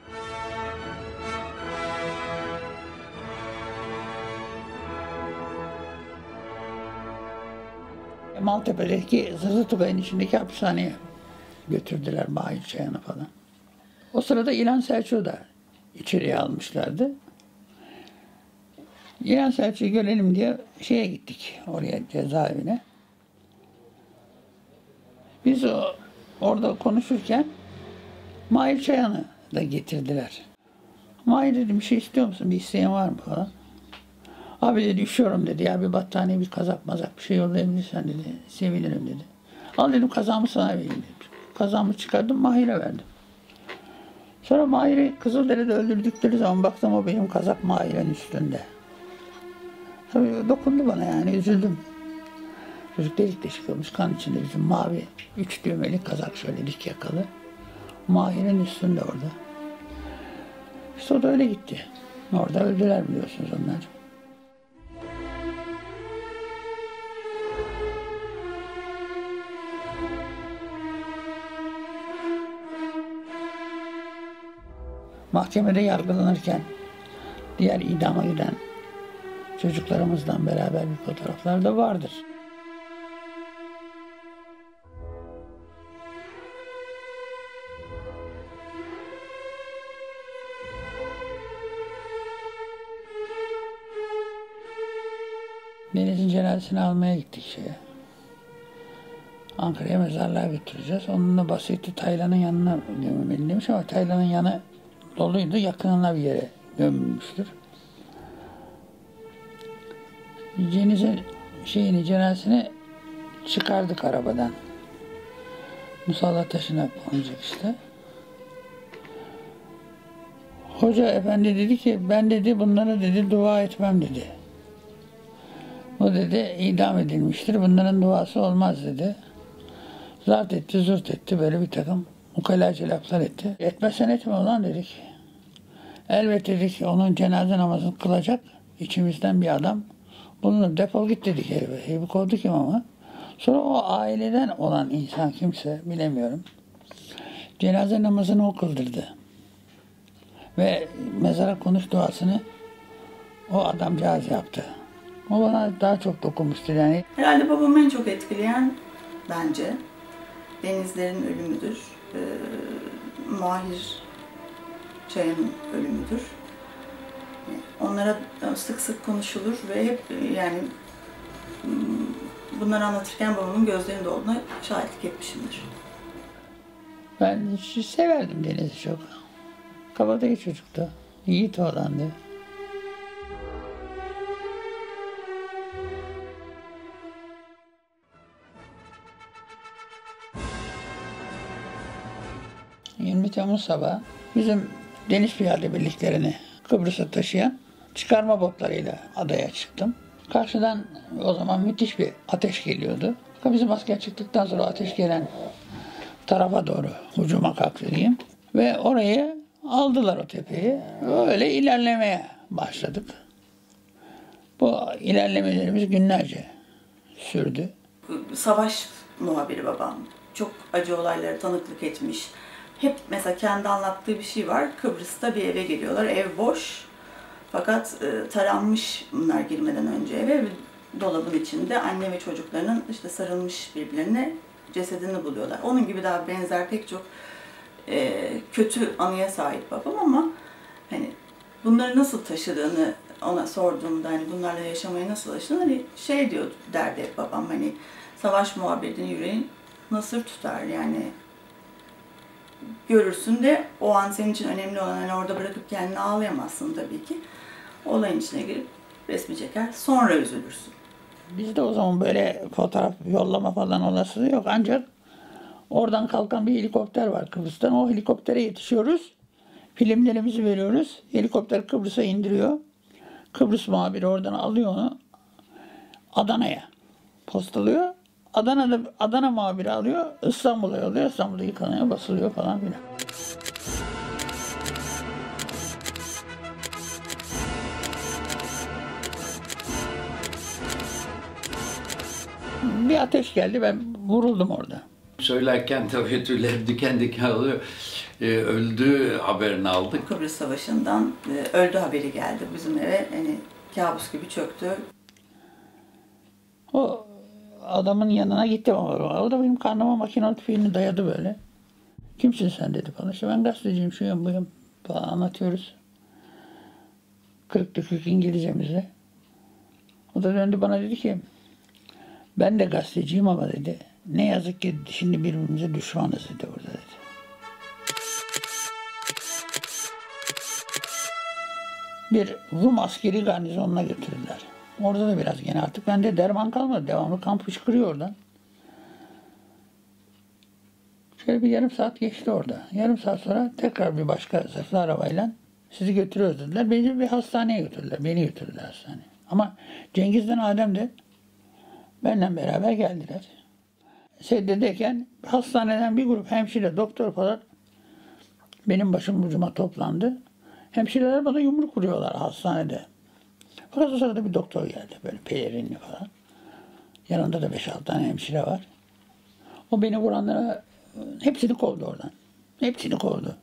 Maltepe'deki Zırhlı Tugay'ın içindeki hapishaneye götürdüler Mahir Çayan'ı falan. O sırada İlhan Selçuk'u da içeriye almışlardı. İlhan Selçuk'u görelim diye şeye gittik, oraya cezaevine. Biz o, orada konuşurken Mahir Çayan'ı da getirdiler. Mahir dedim bir şey istiyor musun, bir isteğin var mı falan. Abi dedi üşüyorum dedi ya bir battaniye bir kazak mazak bir şey yollayabilirsen dedi sevinirim dedi. Al dedim kazağımı sana vereyim dedim. Kazağımı çıkardım Mahir'e verdim. Sonra Mahir'i Kızılderili'de öldürdükleri zaman baktım o benim kazak Mahir'in üstünde. Tabii dokundu bana yani, üzüldüm. Çocuk delik deşik olmuş, kan içinde bizim mavi, üç düğmeli kazak şöyle dik yakalı. Mahir'in üstünde orada. İşte o da öyle gitti. Orada öldüler biliyorsunuz onlar. Mahkemede yargılanırken diğer idama giden çocuklarımızdan beraber bir fotoğraflar da vardır. Deniz'in cenazesini almaya gittik şeye. Ankara'ya mezarlığa götüreceğiz. Onunla Basit'i Taylan'ın yanına gömülmeli demiş ama Taylan'ın yanı doluydu. Yakınına bir yere gömülmüştür. Deniz'in şeyini, cenazesini çıkardık arabadan. Musalla taşına konacak işte. Hoca efendi dedi ki ben dedi bunlara dedi dua etmem dedi. O dedi idam edilmiştir. Bunların duası olmaz dedi. Zart etti, zurt etti. Böyle bir takım ukalaca laflar etti. Etmezsen etme ulan dedik. Elbet dedik onun cenaze namazını kılacak içimizden bir adam. Bunu defol git dedik herife. Herifi kovdu kim ama. Sonra o aileden olan insan kimse bilemiyorum. Cenaze namazını o kıldırdı. Ve mezara konuş duasını o adamcağız yaptı. O bana daha çok dokunmuştur yani. Herhalde babamı en çok etkileyen bence Denizler'in ölümüdür. Ee, Mahir Çay'ın ölümüdür. Onlara sık sık konuşulur ve hep yani bunları anlatırken babamın gözlerinde olduğuna şahitlik etmişimdir. Ben severdim Deniz'i çok. Kabadayı çocuktu. Yiğit oğlandı. yirmi Temmuz sabahı bizim deniz piyade birliklerini Kıbrıs'a taşıyan çıkarma botlarıyla adaya çıktım. Karşıdan o zaman müthiş bir ateş geliyordu. Bizim asker çıktıktan sonra ateş gelen tarafa doğru hücuma kalktı diyeyim. Ve orayı aldılar o tepeyi. Öyle ilerlemeye başladık. Bu ilerlemelerimiz günlerce sürdü. Savaş muhabiri babam. Çok acı olaylara tanıklık etmiş. Hep mesela kendi anlattığı bir şey var. Kıbrıs'ta bir eve geliyorlar. Ev boş. Fakat e, taranmış bunlar girmeden önce eve. Dolabın içinde anne ve çocuklarının işte sarılmış birbirlerine cesedini buluyorlar. Onun gibi daha benzer pek çok e, kötü anıya sahip babam ama hani bunları nasıl taşıdığını ona sorduğumda hani bunlarla yaşamaya nasıl alıştığını hani şey diyor derdi hep babam hani savaş muhabirinin yüreği nasır tutar yani görürsün de o an senin için önemli olan hani orada bırakıp kendini ağlayamazsın tabii ki. Olayın içine girip resmi çeker sonra üzülürsün. Bizde o zaman böyle fotoğraf yollama falan olasılığı yok ancak oradan kalkan bir helikopter var Kıbrıs'tan. O helikoptere yetişiyoruz. Filmlerimizi veriyoruz. Helikopter Kıbrıs'a indiriyor. Kıbrıs muhabiri oradan alıyor onu. Adana'ya postalıyor. Adana'da Adana muhabiri alıyor. İstanbul'a yolluyor. İstanbul'da yıkanıyor, basılıyor falan filan. Bir ateş geldi. Ben vuruldum orada. Söylerken tabii tüylerim diken diken oluyor. Ee, öldüğü haberini aldık. Kıbrıs Savaşı'ndan e, öldü haberi geldi bizim eve. Hani kabus gibi çöktü. O adamın yanına gittim ama o da benim karnıma makinalı tüfeğini dayadı böyle. Kimsin sen dedi bana. İşte ben gazeteciyim, şuyum buyum falan anlatıyoruz. Kırık dökük İngilizcemizle. O da döndü bana dedi ki ben de gazeteciyim ama dedi ne yazık ki şimdi birbirimize düşmanız dedi orada dedi. Bir Rum askeri garnizonuna götürdüler. Orada da biraz gene artık bende derman kalmadı. Devamlı kan fışkırıyor oradan. Şöyle Böyle bir yarım saat geçti orada. Yarım saat sonra tekrar bir başka zırhlı arabayla sizi götürüyoruz dediler. Beni bir hastaneye götürdüler. Beni götürdüler hastaneye. Ama Cengiz'den Adem de benimle beraber geldiler. Seddedeyken hastaneden bir grup hemşire, doktor falan benim başım ucuma toplandı. Hemşireler bana yumruk vuruyorlar hastanede. Fakat o sırada bir doktor geldi böyle pelerinli falan. Yanında da beş altı tane hemşire var. O beni vuranlara hepsini kovdu oradan. Hepsini kovdu.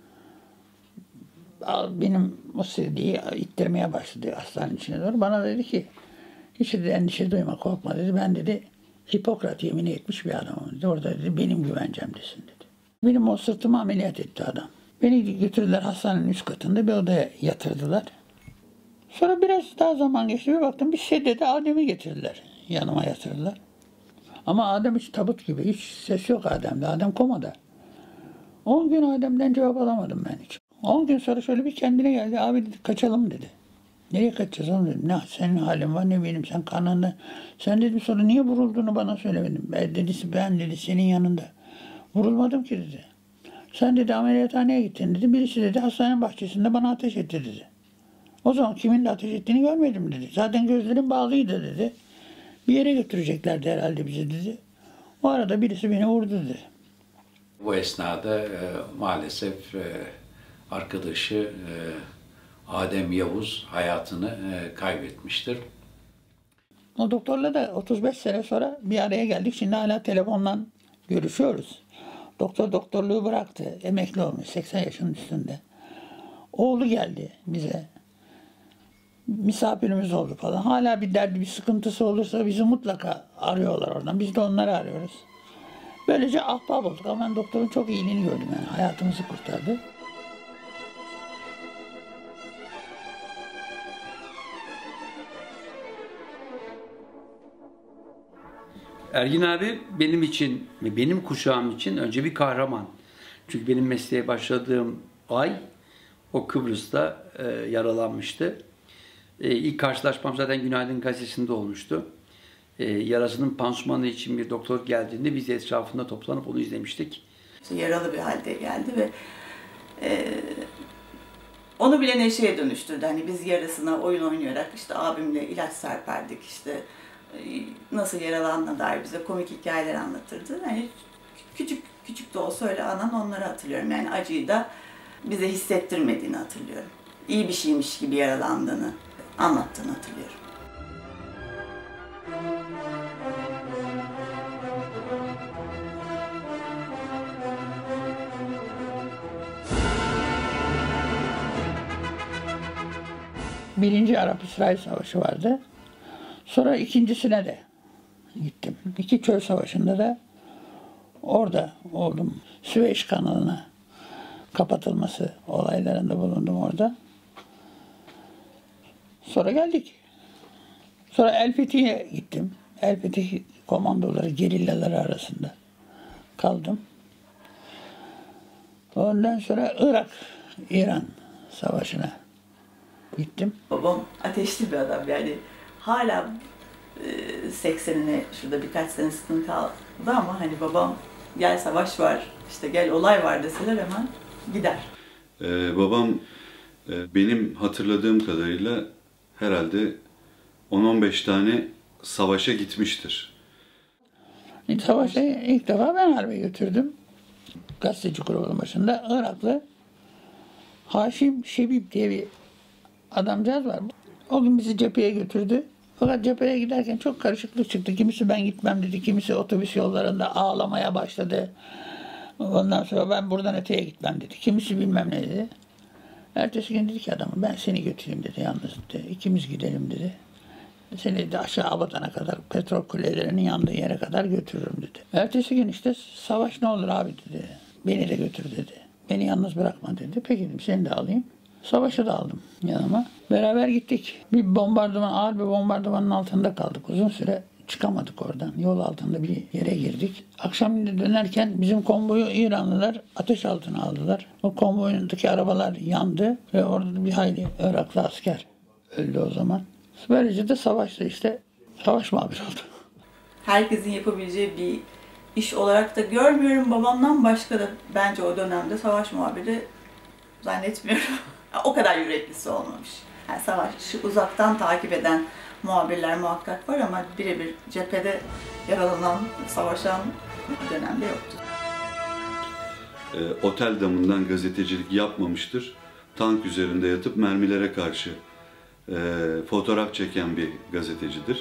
Benim o sediyi ittirmeye başladı hastanenin içine doğru. Bana dedi ki hiç dedi, endişe duyma, korkma dedi. Ben dedi Hipokrat yemini etmiş bir adamım dedi. Orada dedi benim güvencemdesin dedi. Benim o sırtımı ameliyat etti adam. Beni götürdüler hastanenin üst katında bir odaya yatırdılar. Sonra biraz daha zaman geçti. Bir baktım bir sedyede Adem'i getirdiler. Yanıma yatırdılar. Ama Adem hiç tabut gibi. Hiç ses yok Adem'de. Adem komada. on gün Adem'den cevap alamadım ben hiç. on gün sonra şöyle bir kendine geldi. Abi dedi kaçalım dedi. Nereye kaçacağız oğlum dedim. Ne senin halin var ne benim sen karnında. Sen dedim sonra niye vurulduğunu bana söylemedin. Ben dedi, ben dedi senin yanında. Vurulmadım ki dedi. Sen dedi ameliyathaneye gittin dedi. Birisi dedi hastanenin bahçesinde bana ateş etti dedi. O zaman kimin de ateş ettiğini görmedim dedi. Zaten gözlerim bağlıydı dedi. Bir yere götüreceklerdi herhalde bizi dedi. O arada birisi beni vurdu dedi. Bu esnada e, maalesef e, arkadaşı e, Adem Yavuz hayatını e, kaybetmiştir. O doktorla da otuz beş sene sonra bir araya geldik. Şimdi hala telefonla görüşüyoruz. Doktor doktorluğu bıraktı. Emekli olmuş seksen yaşının üstünde. Oğlu geldi bize. Misafirimiz oldu falan. Hala bir derdi, bir sıkıntısı olursa bizi mutlaka arıyorlar oradan. Biz de onları arıyoruz. Böylece ahbap olduk ama ben doktorun çok iyiliğini gördüm yani. Hayatımızı kurtardı. Ergin abi benim için ve benim kuşağım için önce bir kahraman. Çünkü benim mesleğe başladığım ay o Kıbrıs'ta e, yaralanmıştı. E, ilk karşılaşmam zaten Günaydın Gazetesi'nde olmuştu. E, yarasının pansumanı için bir doktor geldiğinde biz de etrafında toplanıp onu izlemiştik. İşte yaralı bir halde geldi ve e, onu bile neşeye dönüştürdü. Hani biz yarasına oyun oynayarak işte abimle ilaç serperdik işte e, nasıl yaralandığına dair bize komik hikayeler anlatırdı. Hani küçük küçük de olsa öyle anan onları hatırlıyorum. Yani acıyı da bize hissettirmediğini hatırlıyorum. İyi bir şeymiş gibi yaralandığını anlattığını hatırlıyorum. Birinci Arap-İsrail Savaşı vardı. Sonra ikincisine de gittim. İki çöl savaşında da orada oldum. Süveyş kanalına kapatılması olaylarında bulundum orada. Sonra geldik. Sonra El Fethi'ye gittim. El Fethi komandoları, gerillaları arasında kaldım. Ondan sonra Irak, İran savaşına gittim. Babam ateşli bir adam yani hala e, seksenine şurada birkaç senesinin kaldı ama hani babam gel savaş var işte gel olay var deseler hemen gider. Ee, babam e, benim hatırladığım kadarıyla herhalde on on beş tane savaşa gitmiştir. Savaşa ilk defa ben harbe götürdüm. Gazeteci grubunun başında Iraklı Haşim Şebib diye bir adamcağız var. O gün bizi cepheye götürdü. Fakat cepheye giderken çok karışıklık çıktı. Kimisi ben gitmem dedi. Kimisi otobüs yollarında ağlamaya başladı. Ondan sonra ben buradan öteye gitmem dedi. Kimisi bilmem ne dedi. Ertesi gün dedi ki adamı ben seni götüreyim dedi yalnız dedi. İkimiz gidelim dedi. Seni de aşağı Abadan'a kadar petrol kulelerinin yandığı yere kadar götürürüm dedi. Ertesi gün işte savaş ne olur abi dedi. Beni de götür dedi. Beni yalnız bırakma dedi. Peki dedim seni de alayım. Savaşı da aldım yanıma. Beraber gittik. Bir bombardıman, ağır bir bombardımanın altında kaldık. Uzun süre çıkamadık oradan. Yol altında bir yere girdik. Akşam dönerken bizim konvoyu İranlılar ateş altına aldılar. O konvoyundaki arabalar yandı ve orada bir hayli Iraklı asker öldü o zaman. Böylece de savaşta işte savaş muhabiri oldu. Herkesin yapabileceği bir iş olarak da görmüyorum. Babamdan başka da bence o dönemde savaş muhabiri zannetmiyorum. O kadar yüreklisi olmamış. Yani savaşı uzaktan takip eden muhabirler muhakkak var ama birebir cephede yaralanan, savaşan dönemde yoktu. E, otel damından gazetecilik yapmamıştır. Tank üzerinde yatıp mermilere karşı e, fotoğraf çeken bir gazetecidir.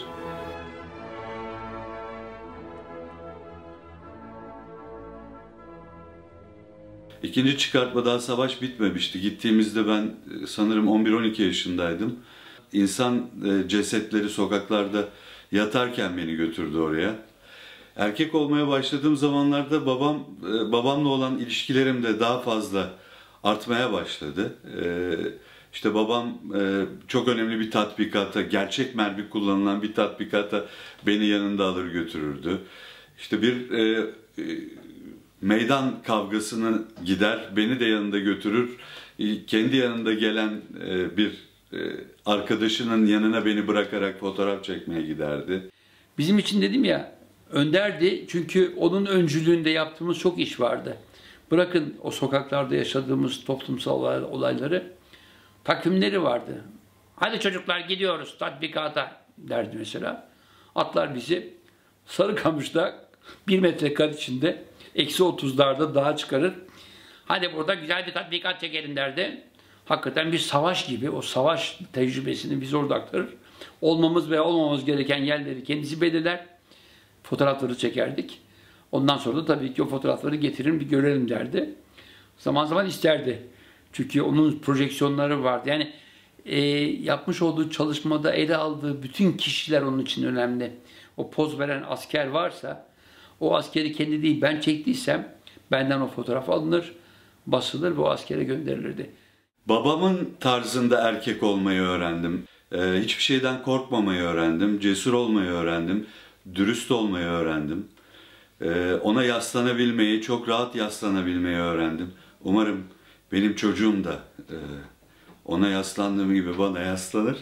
İkinci çıkartma daha savaş bitmemişti. Gittiğimizde ben sanırım on bir on iki yaşındaydım. İnsan e, cesetleri sokaklarda yatarken beni götürdü oraya. Erkek olmaya başladığım zamanlarda babam e, babamla olan ilişkilerim de daha fazla artmaya başladı. E, işte babam e, çok önemli bir tatbikata, gerçek mermi kullanılan bir tatbikata beni yanında alır götürürdü. İşte bir e, e, meydan kavgasına gider, beni de yanında götürür. Kendi yanında gelen bir arkadaşının yanına beni bırakarak fotoğraf çekmeye giderdi. Bizim için dedim ya, önderdi çünkü onun öncülüğünde yaptığımız çok iş vardı. Bırakın o sokaklarda yaşadığımız toplumsal olayları, takvimleri vardı. Hadi çocuklar gidiyoruz tatbikata derdi mesela. Atlar bizi Sarıkamış'ta bir metre kare içinde eksi otuzlarda dağa çıkarır. Hadi burada güzel bir tatbikat çekelim derdi. Hakikaten bir savaş gibi o savaş tecrübesini biz orada aktarır. Olmamız veya olmamamız gereken yerleri kendisi belirler. Fotoğrafları çekerdik. Ondan sonra da tabii ki o fotoğrafları getirin bir görelim derdi. Zaman zaman isterdi. Çünkü onun projeksiyonları vardı. Yani e, yapmış olduğu çalışmada ele aldığı bütün kişiler onun için önemli. O poz veren asker varsa o askeri kendi değil ben çektiysem benden o fotoğraf alınır, basılır ve o askere gönderilirdi. Babamın tarzında erkek olmayı öğrendim. Ee, hiçbir şeyden korkmamayı öğrendim. Cesur olmayı öğrendim. Dürüst olmayı öğrendim. Ee, ona yaslanabilmeyi, çok rahat yaslanabilmeyi öğrendim. Umarım benim çocuğum da e, ona yaslandığım gibi bana yaslanır.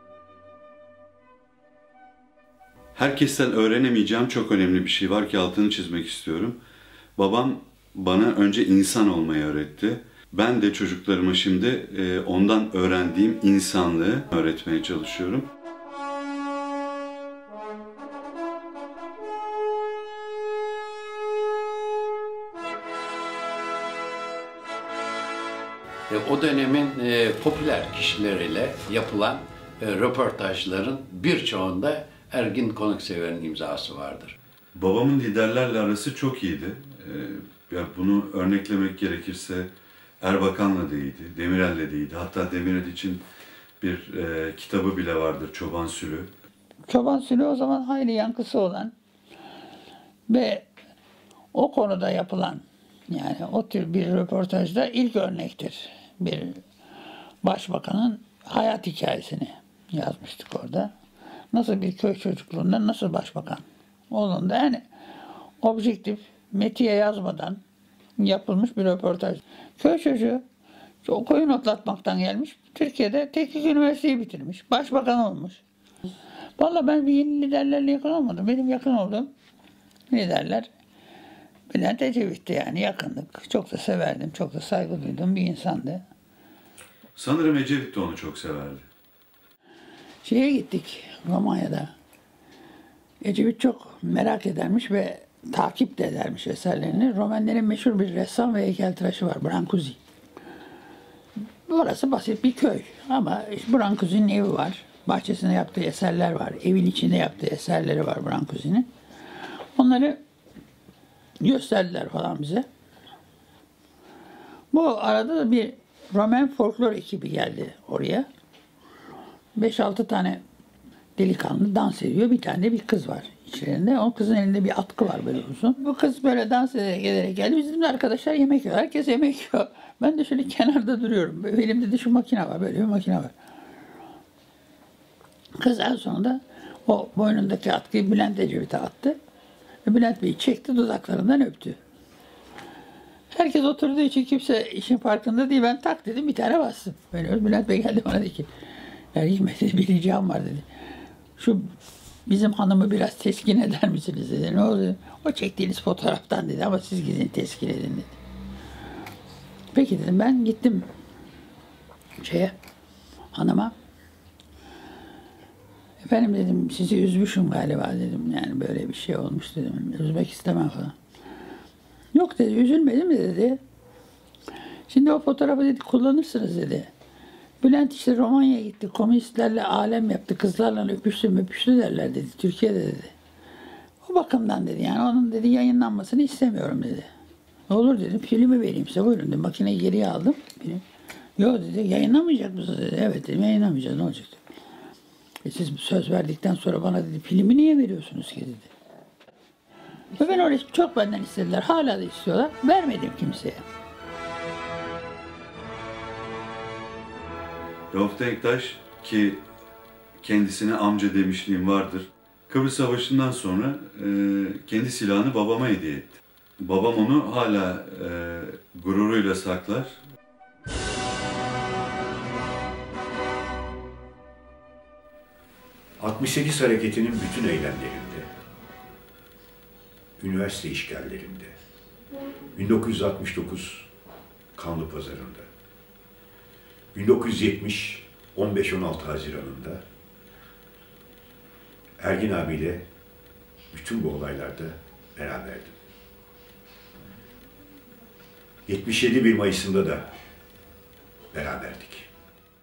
Herkesten öğrenemeyeceğim çok önemli bir şey var ki altını çizmek istiyorum. Babam bana önce insan olmayı öğretti. Ben de çocuklarıma şimdi ondan öğrendiğim insanlığı öğretmeye çalışıyorum. O dönemin popüler kişileriyle yapılan röportajların birçoğunda Ergin Konuksever'in imzası vardır. Babamın liderlerle arası çok iyiydi. Ee, ya bunu örneklemek gerekirse Erbakan'la da iyiydi, Demirel'le de iyiydi. Hatta Demirel için bir e, kitabı bile vardır, Çoban Sülü. Çoban Sülü o zaman hayli yankısı olan ve o konuda yapılan, yani o tür bir röportajda ilk örnektir. Bir başbakanın hayat hikayesini yazmıştık orada. Nasıl bir köy çocukluğundan nasıl başbakan olduğunda, yani objektif, metiye yazmadan yapılmış bir röportaj. Köy çocuğu çok koyun otlatmaktan gelmiş. Türkiye'de teknik üniversiteyi bitirmiş. Başbakan olmuş. Vallahi ben bir yeni liderlerle yakın olmadım. Benim yakın olduğum liderler Bülent Ecevit'ti, yani yakınlık. Çok da severdim, çok da saygı duyduğum bir insandı. Sanırım Ecevit de onu çok severdi. Şeye gittik Romanya'da. Ecevit çok merak edermiş ve takip de edermiş eserlerini. Romenlerin meşhur bir ressam ve heykeltıraşı var, Brancusi. Burası basit bir köy ama işte Brancusi'nin evi var. Bahçesinde yaptığı eserler var. Evin içinde yaptığı eserleri var Brancusi'nin. Onları gösterdiler falan bize. Bu arada da bir Romen folklor ekibi geldi oraya. beş altı tane delikanlı dans ediyor. Bir tane de bir kız var içlerinde. O kızın elinde bir atkı var böyle uzun. Bu kız böyle dans ederek gelerek geldi. Bizim de arkadaşlar yemek yiyor. Herkes yemek yiyor. Ben de şöyle kenarda duruyorum. Böyle elimde de şu makine var. Böyle bir makine var. Kız en sonunda o boynundaki atkıyı Bülent Ecevit'e attı. Ve Bülent Bey'i çekti, dudaklarından öptü. Herkes oturduğu için kimse işin farkında değil. Ben tak dedim, bir tane bastım. Böyle Bülent Bey geldi bana dedi ki, Ergin Bey dedi, bir ricam var dedi. Şu Bizim hanımı biraz teskin eder misiniz dedi. Ne oldu? O çektiğiniz fotoğraftan dedi ama siz gidin teskin edin dedi. Peki dedim, ben gittim şeye, hanıma. Efendim dedim, sizi üzmüşüm galiba dedim. Yani böyle bir şey olmuş dedim. Üzmek istemem falan. Yok dedi, üzülmedim de dedi. Şimdi o fotoğrafı dedi kullanırsınız dedi. Bülent işte Romanya'ya gitti, komünistlerle alem yaptı, kızlarla öpüştü öpüştü derler dedi, Türkiye'de dedi. O bakımdan dedi, yani onun dedi yayınlanmasını istemiyorum dedi. Ne olur dedim, filmi vereyim size, buyurun dedi. Makineyi geriye aldım. Film. Yok dedi, yayınlamayacak mısınız dedi. Evet dedim, yayınlamayacağız, ne olacak dedi. E siz söz verdikten sonra bana dedi, filmi niye veriyorsunuz ki dedi. Ve ben oraya çok benden istediler, hala da istiyorlar, vermedim kimseye. Rauf Denktaş, ki kendisine amca demişliğim vardır, Kıbrıs Savaşı'ndan sonra e, kendi silahını babama hediye etti. Babam onu hala e, gururuyla saklar. altmış sekiz hareketinin bütün eylemlerinde, üniversite işgallerinde, bin dokuz yüz altmış dokuz Kanlıpazarı'nda, bin dokuz yüz yetmiş on beş on altı Haziran'ında Ergin abiyle bütün bu olaylarda beraberdim. yetmiş yedi bir Mayıs'ında da beraberdik.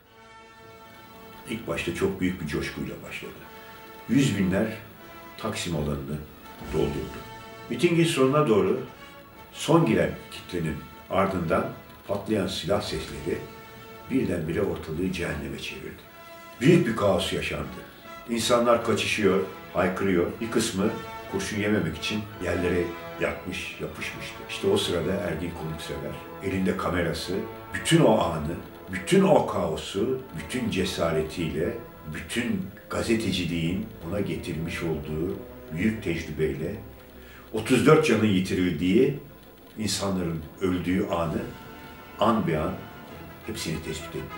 İlk başta çok büyük bir coşkuyla başladı. Yüz binler Taksim alanını doldurdu. Mitingin sonuna doğru son giren kitlenin ardından patlayan silah sesleri birdenbire ortalığı cehenneme çevirdi. Büyük bir kaos yaşandı. İnsanlar kaçışıyor, haykırıyor. Bir kısmı kurşun yememek için yerlere yatmış, yapışmıştı. İşte o sırada Ergin Konuksever, elinde kamerası, bütün o anı, bütün o kaosu, bütün cesaretiyle, bütün gazeteciliğin ona getirmiş olduğu büyük tecrübeyle, otuz dört canın yitirildiği, insanların öldüğü anı, an be an hepsini tespit etti.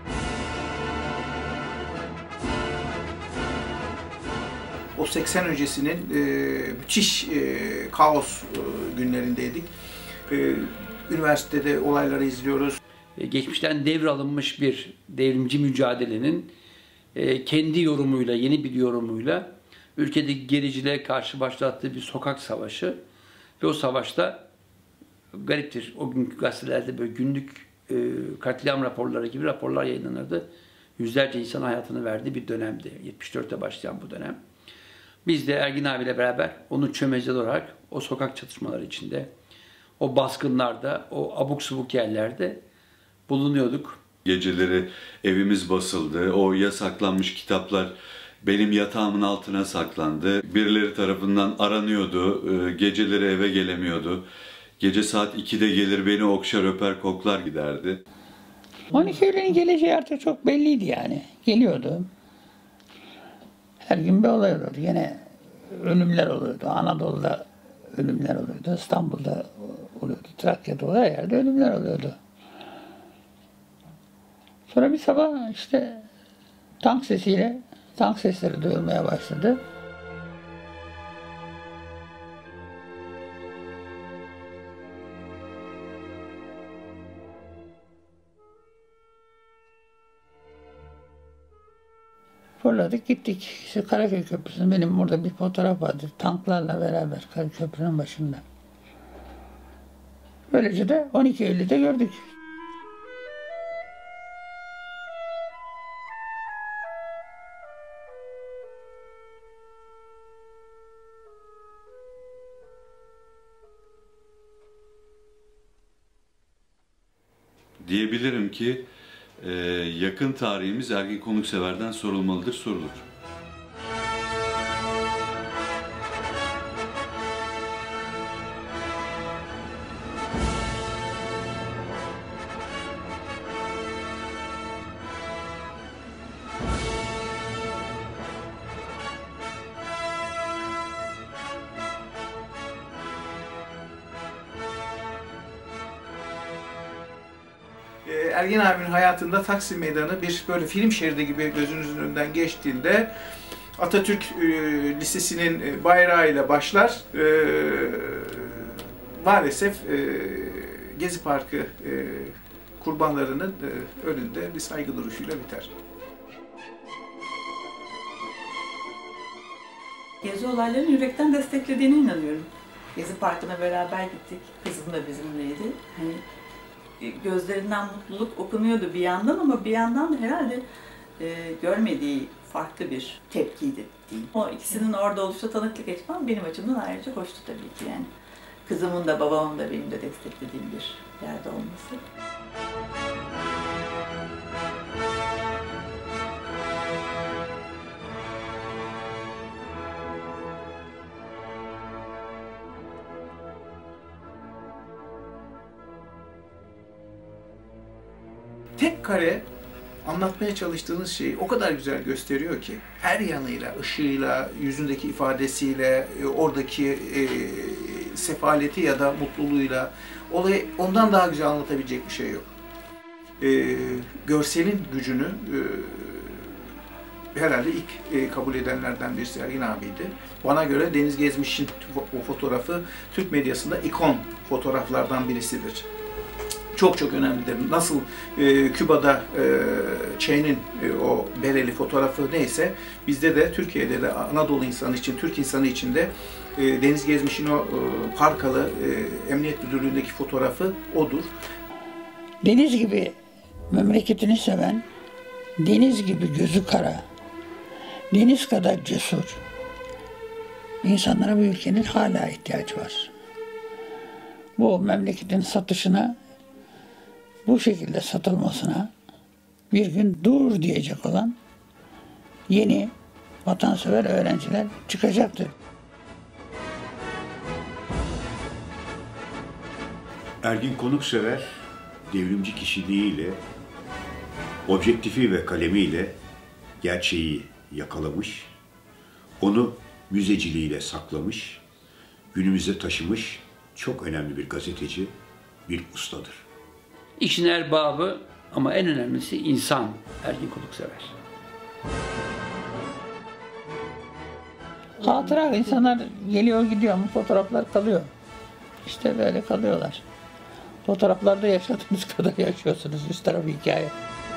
O seksen öncesinin e, müthiş e, kaos e, günlerindeydik. E, üniversitede olayları izliyoruz. Geçmişten devralınmış bir devrimci mücadelenin e, kendi yorumuyla, yeni bir yorumuyla ülkedeki gericiliğe karşı başlattığı bir sokak savaşı ve o savaşta gariptir. O günkü gazetelerde böyle günlük e, katliam raporları gibi raporlar yayınlanırdı. Yüzlerce insan hayatını verdiği bir dönemdi. yetmiş dörtte başlayan bu dönem. Biz de Ergin abiyle beraber onu çömezler olarak o sokak çatışmaları içinde, o baskınlarda, o abuk subuk yerlerde bulunuyorduk. Geceleri evimiz basıldı. O yasaklanmış kitaplar benim yatağımın altına saklandı. Birileri tarafından aranıyordu. Geceleri eve gelemiyordu. Gece saat ikide gelir beni okşar, öper, koklar giderdi. on iki Eylül'ün geleceği artık çok belliydi yani. Geliyordu. Her gün bir olay olurdu. Yine ölümler oluyordu. Anadolu'da ölümler oluyordu. İstanbul'da oluyordu. Trakya'da oluyordu. Her yerde ölümler oluyordu. Sonra bir sabah işte tank sesiyle tank sesleri duyulmaya başladı. Fırladık gittik. İşte Karaköy Köprüsü'nün benim burada bir fotoğraf vardı. Tanklarla beraber Karaköy Köprü'nün başında. Böylece de on iki Eylül'de gördük. Diyebilirim ki e, yakın tarihimiz Ergin Konuksever'den sorulmalıdır, sorulur. Ergin abinin hayatında Taksim Meydanı bir böyle film şeridi gibi gözünüzün önünden geçtiğinde Atatürk e, Lisesi'nin bayrağıyla başlar. E, maalesef e, Gezi Parkı e, kurbanlarının e, önünde bir saygı duruşuyla biter. Gezi olaylarını yürekten desteklediğine inanıyorum. Gezi Parkı'na beraber gittik. Kızım da bizimleydi. Hani gözlerinden mutluluk okunuyordu bir yandan ama bir yandan da herhalde e, görmediği farklı bir tepkiydi diyeyim. O ikisinin orada oluşta tanıklık etmem benim açımdan ayrıca hoştu tabii ki yani. Kızımın da babamın da benim de desteklediğim bir yerde olması. Tek kare anlatmaya çalıştığınız şeyi o kadar güzel gösteriyor ki her yanıyla, ışığıyla, yüzündeki ifadesiyle, oradaki e, sefaleti ya da mutluluğuyla olayı ondan daha güzel anlatabilecek bir şey yok. E, görselin gücünü e, herhalde ilk e, kabul edenlerden birisi Ergin abiydi. Bana göre Deniz Gezmiş'in o fotoğrafı Türk medyasında ikon fotoğraflardan birisidir. Çok çok önemlidir. Nasıl e, Küba'da e, Che'nin e, o bereli fotoğrafı neyse, bizde de Türkiye'de de Anadolu insanı için, Türk insanı için de e, Deniz Gezmiş'in o e, Parkalı e, Emniyet Müdürlüğü'ndeki fotoğrafı odur. Deniz gibi memleketini seven, deniz gibi gözü kara, deniz kadar cesur insanlara bu ülkenin hala ihtiyacı var. Bu memleketin satışına, bu şekilde satılmasına bir gün dur diyecek olan yeni vatansever öğrenciler çıkacaktır. Ergin Konuksever, devrimci kişiliğiyle, objektifi ve kalemiyle gerçeği yakalamış, onu müzeciliğiyle saklamış, günümüze taşımış çok önemli bir gazeteci, bir ustadır. İşin erbabı ama en önemlisi insan Ergin Konuksever. Hatıra, insanlar geliyor gidiyor ama fotoğraflar kalıyor. İşte böyle kalıyorlar. Fotoğraflarda yaşadığınız kadar yaşıyorsunuz. Üst tarafı hikaye.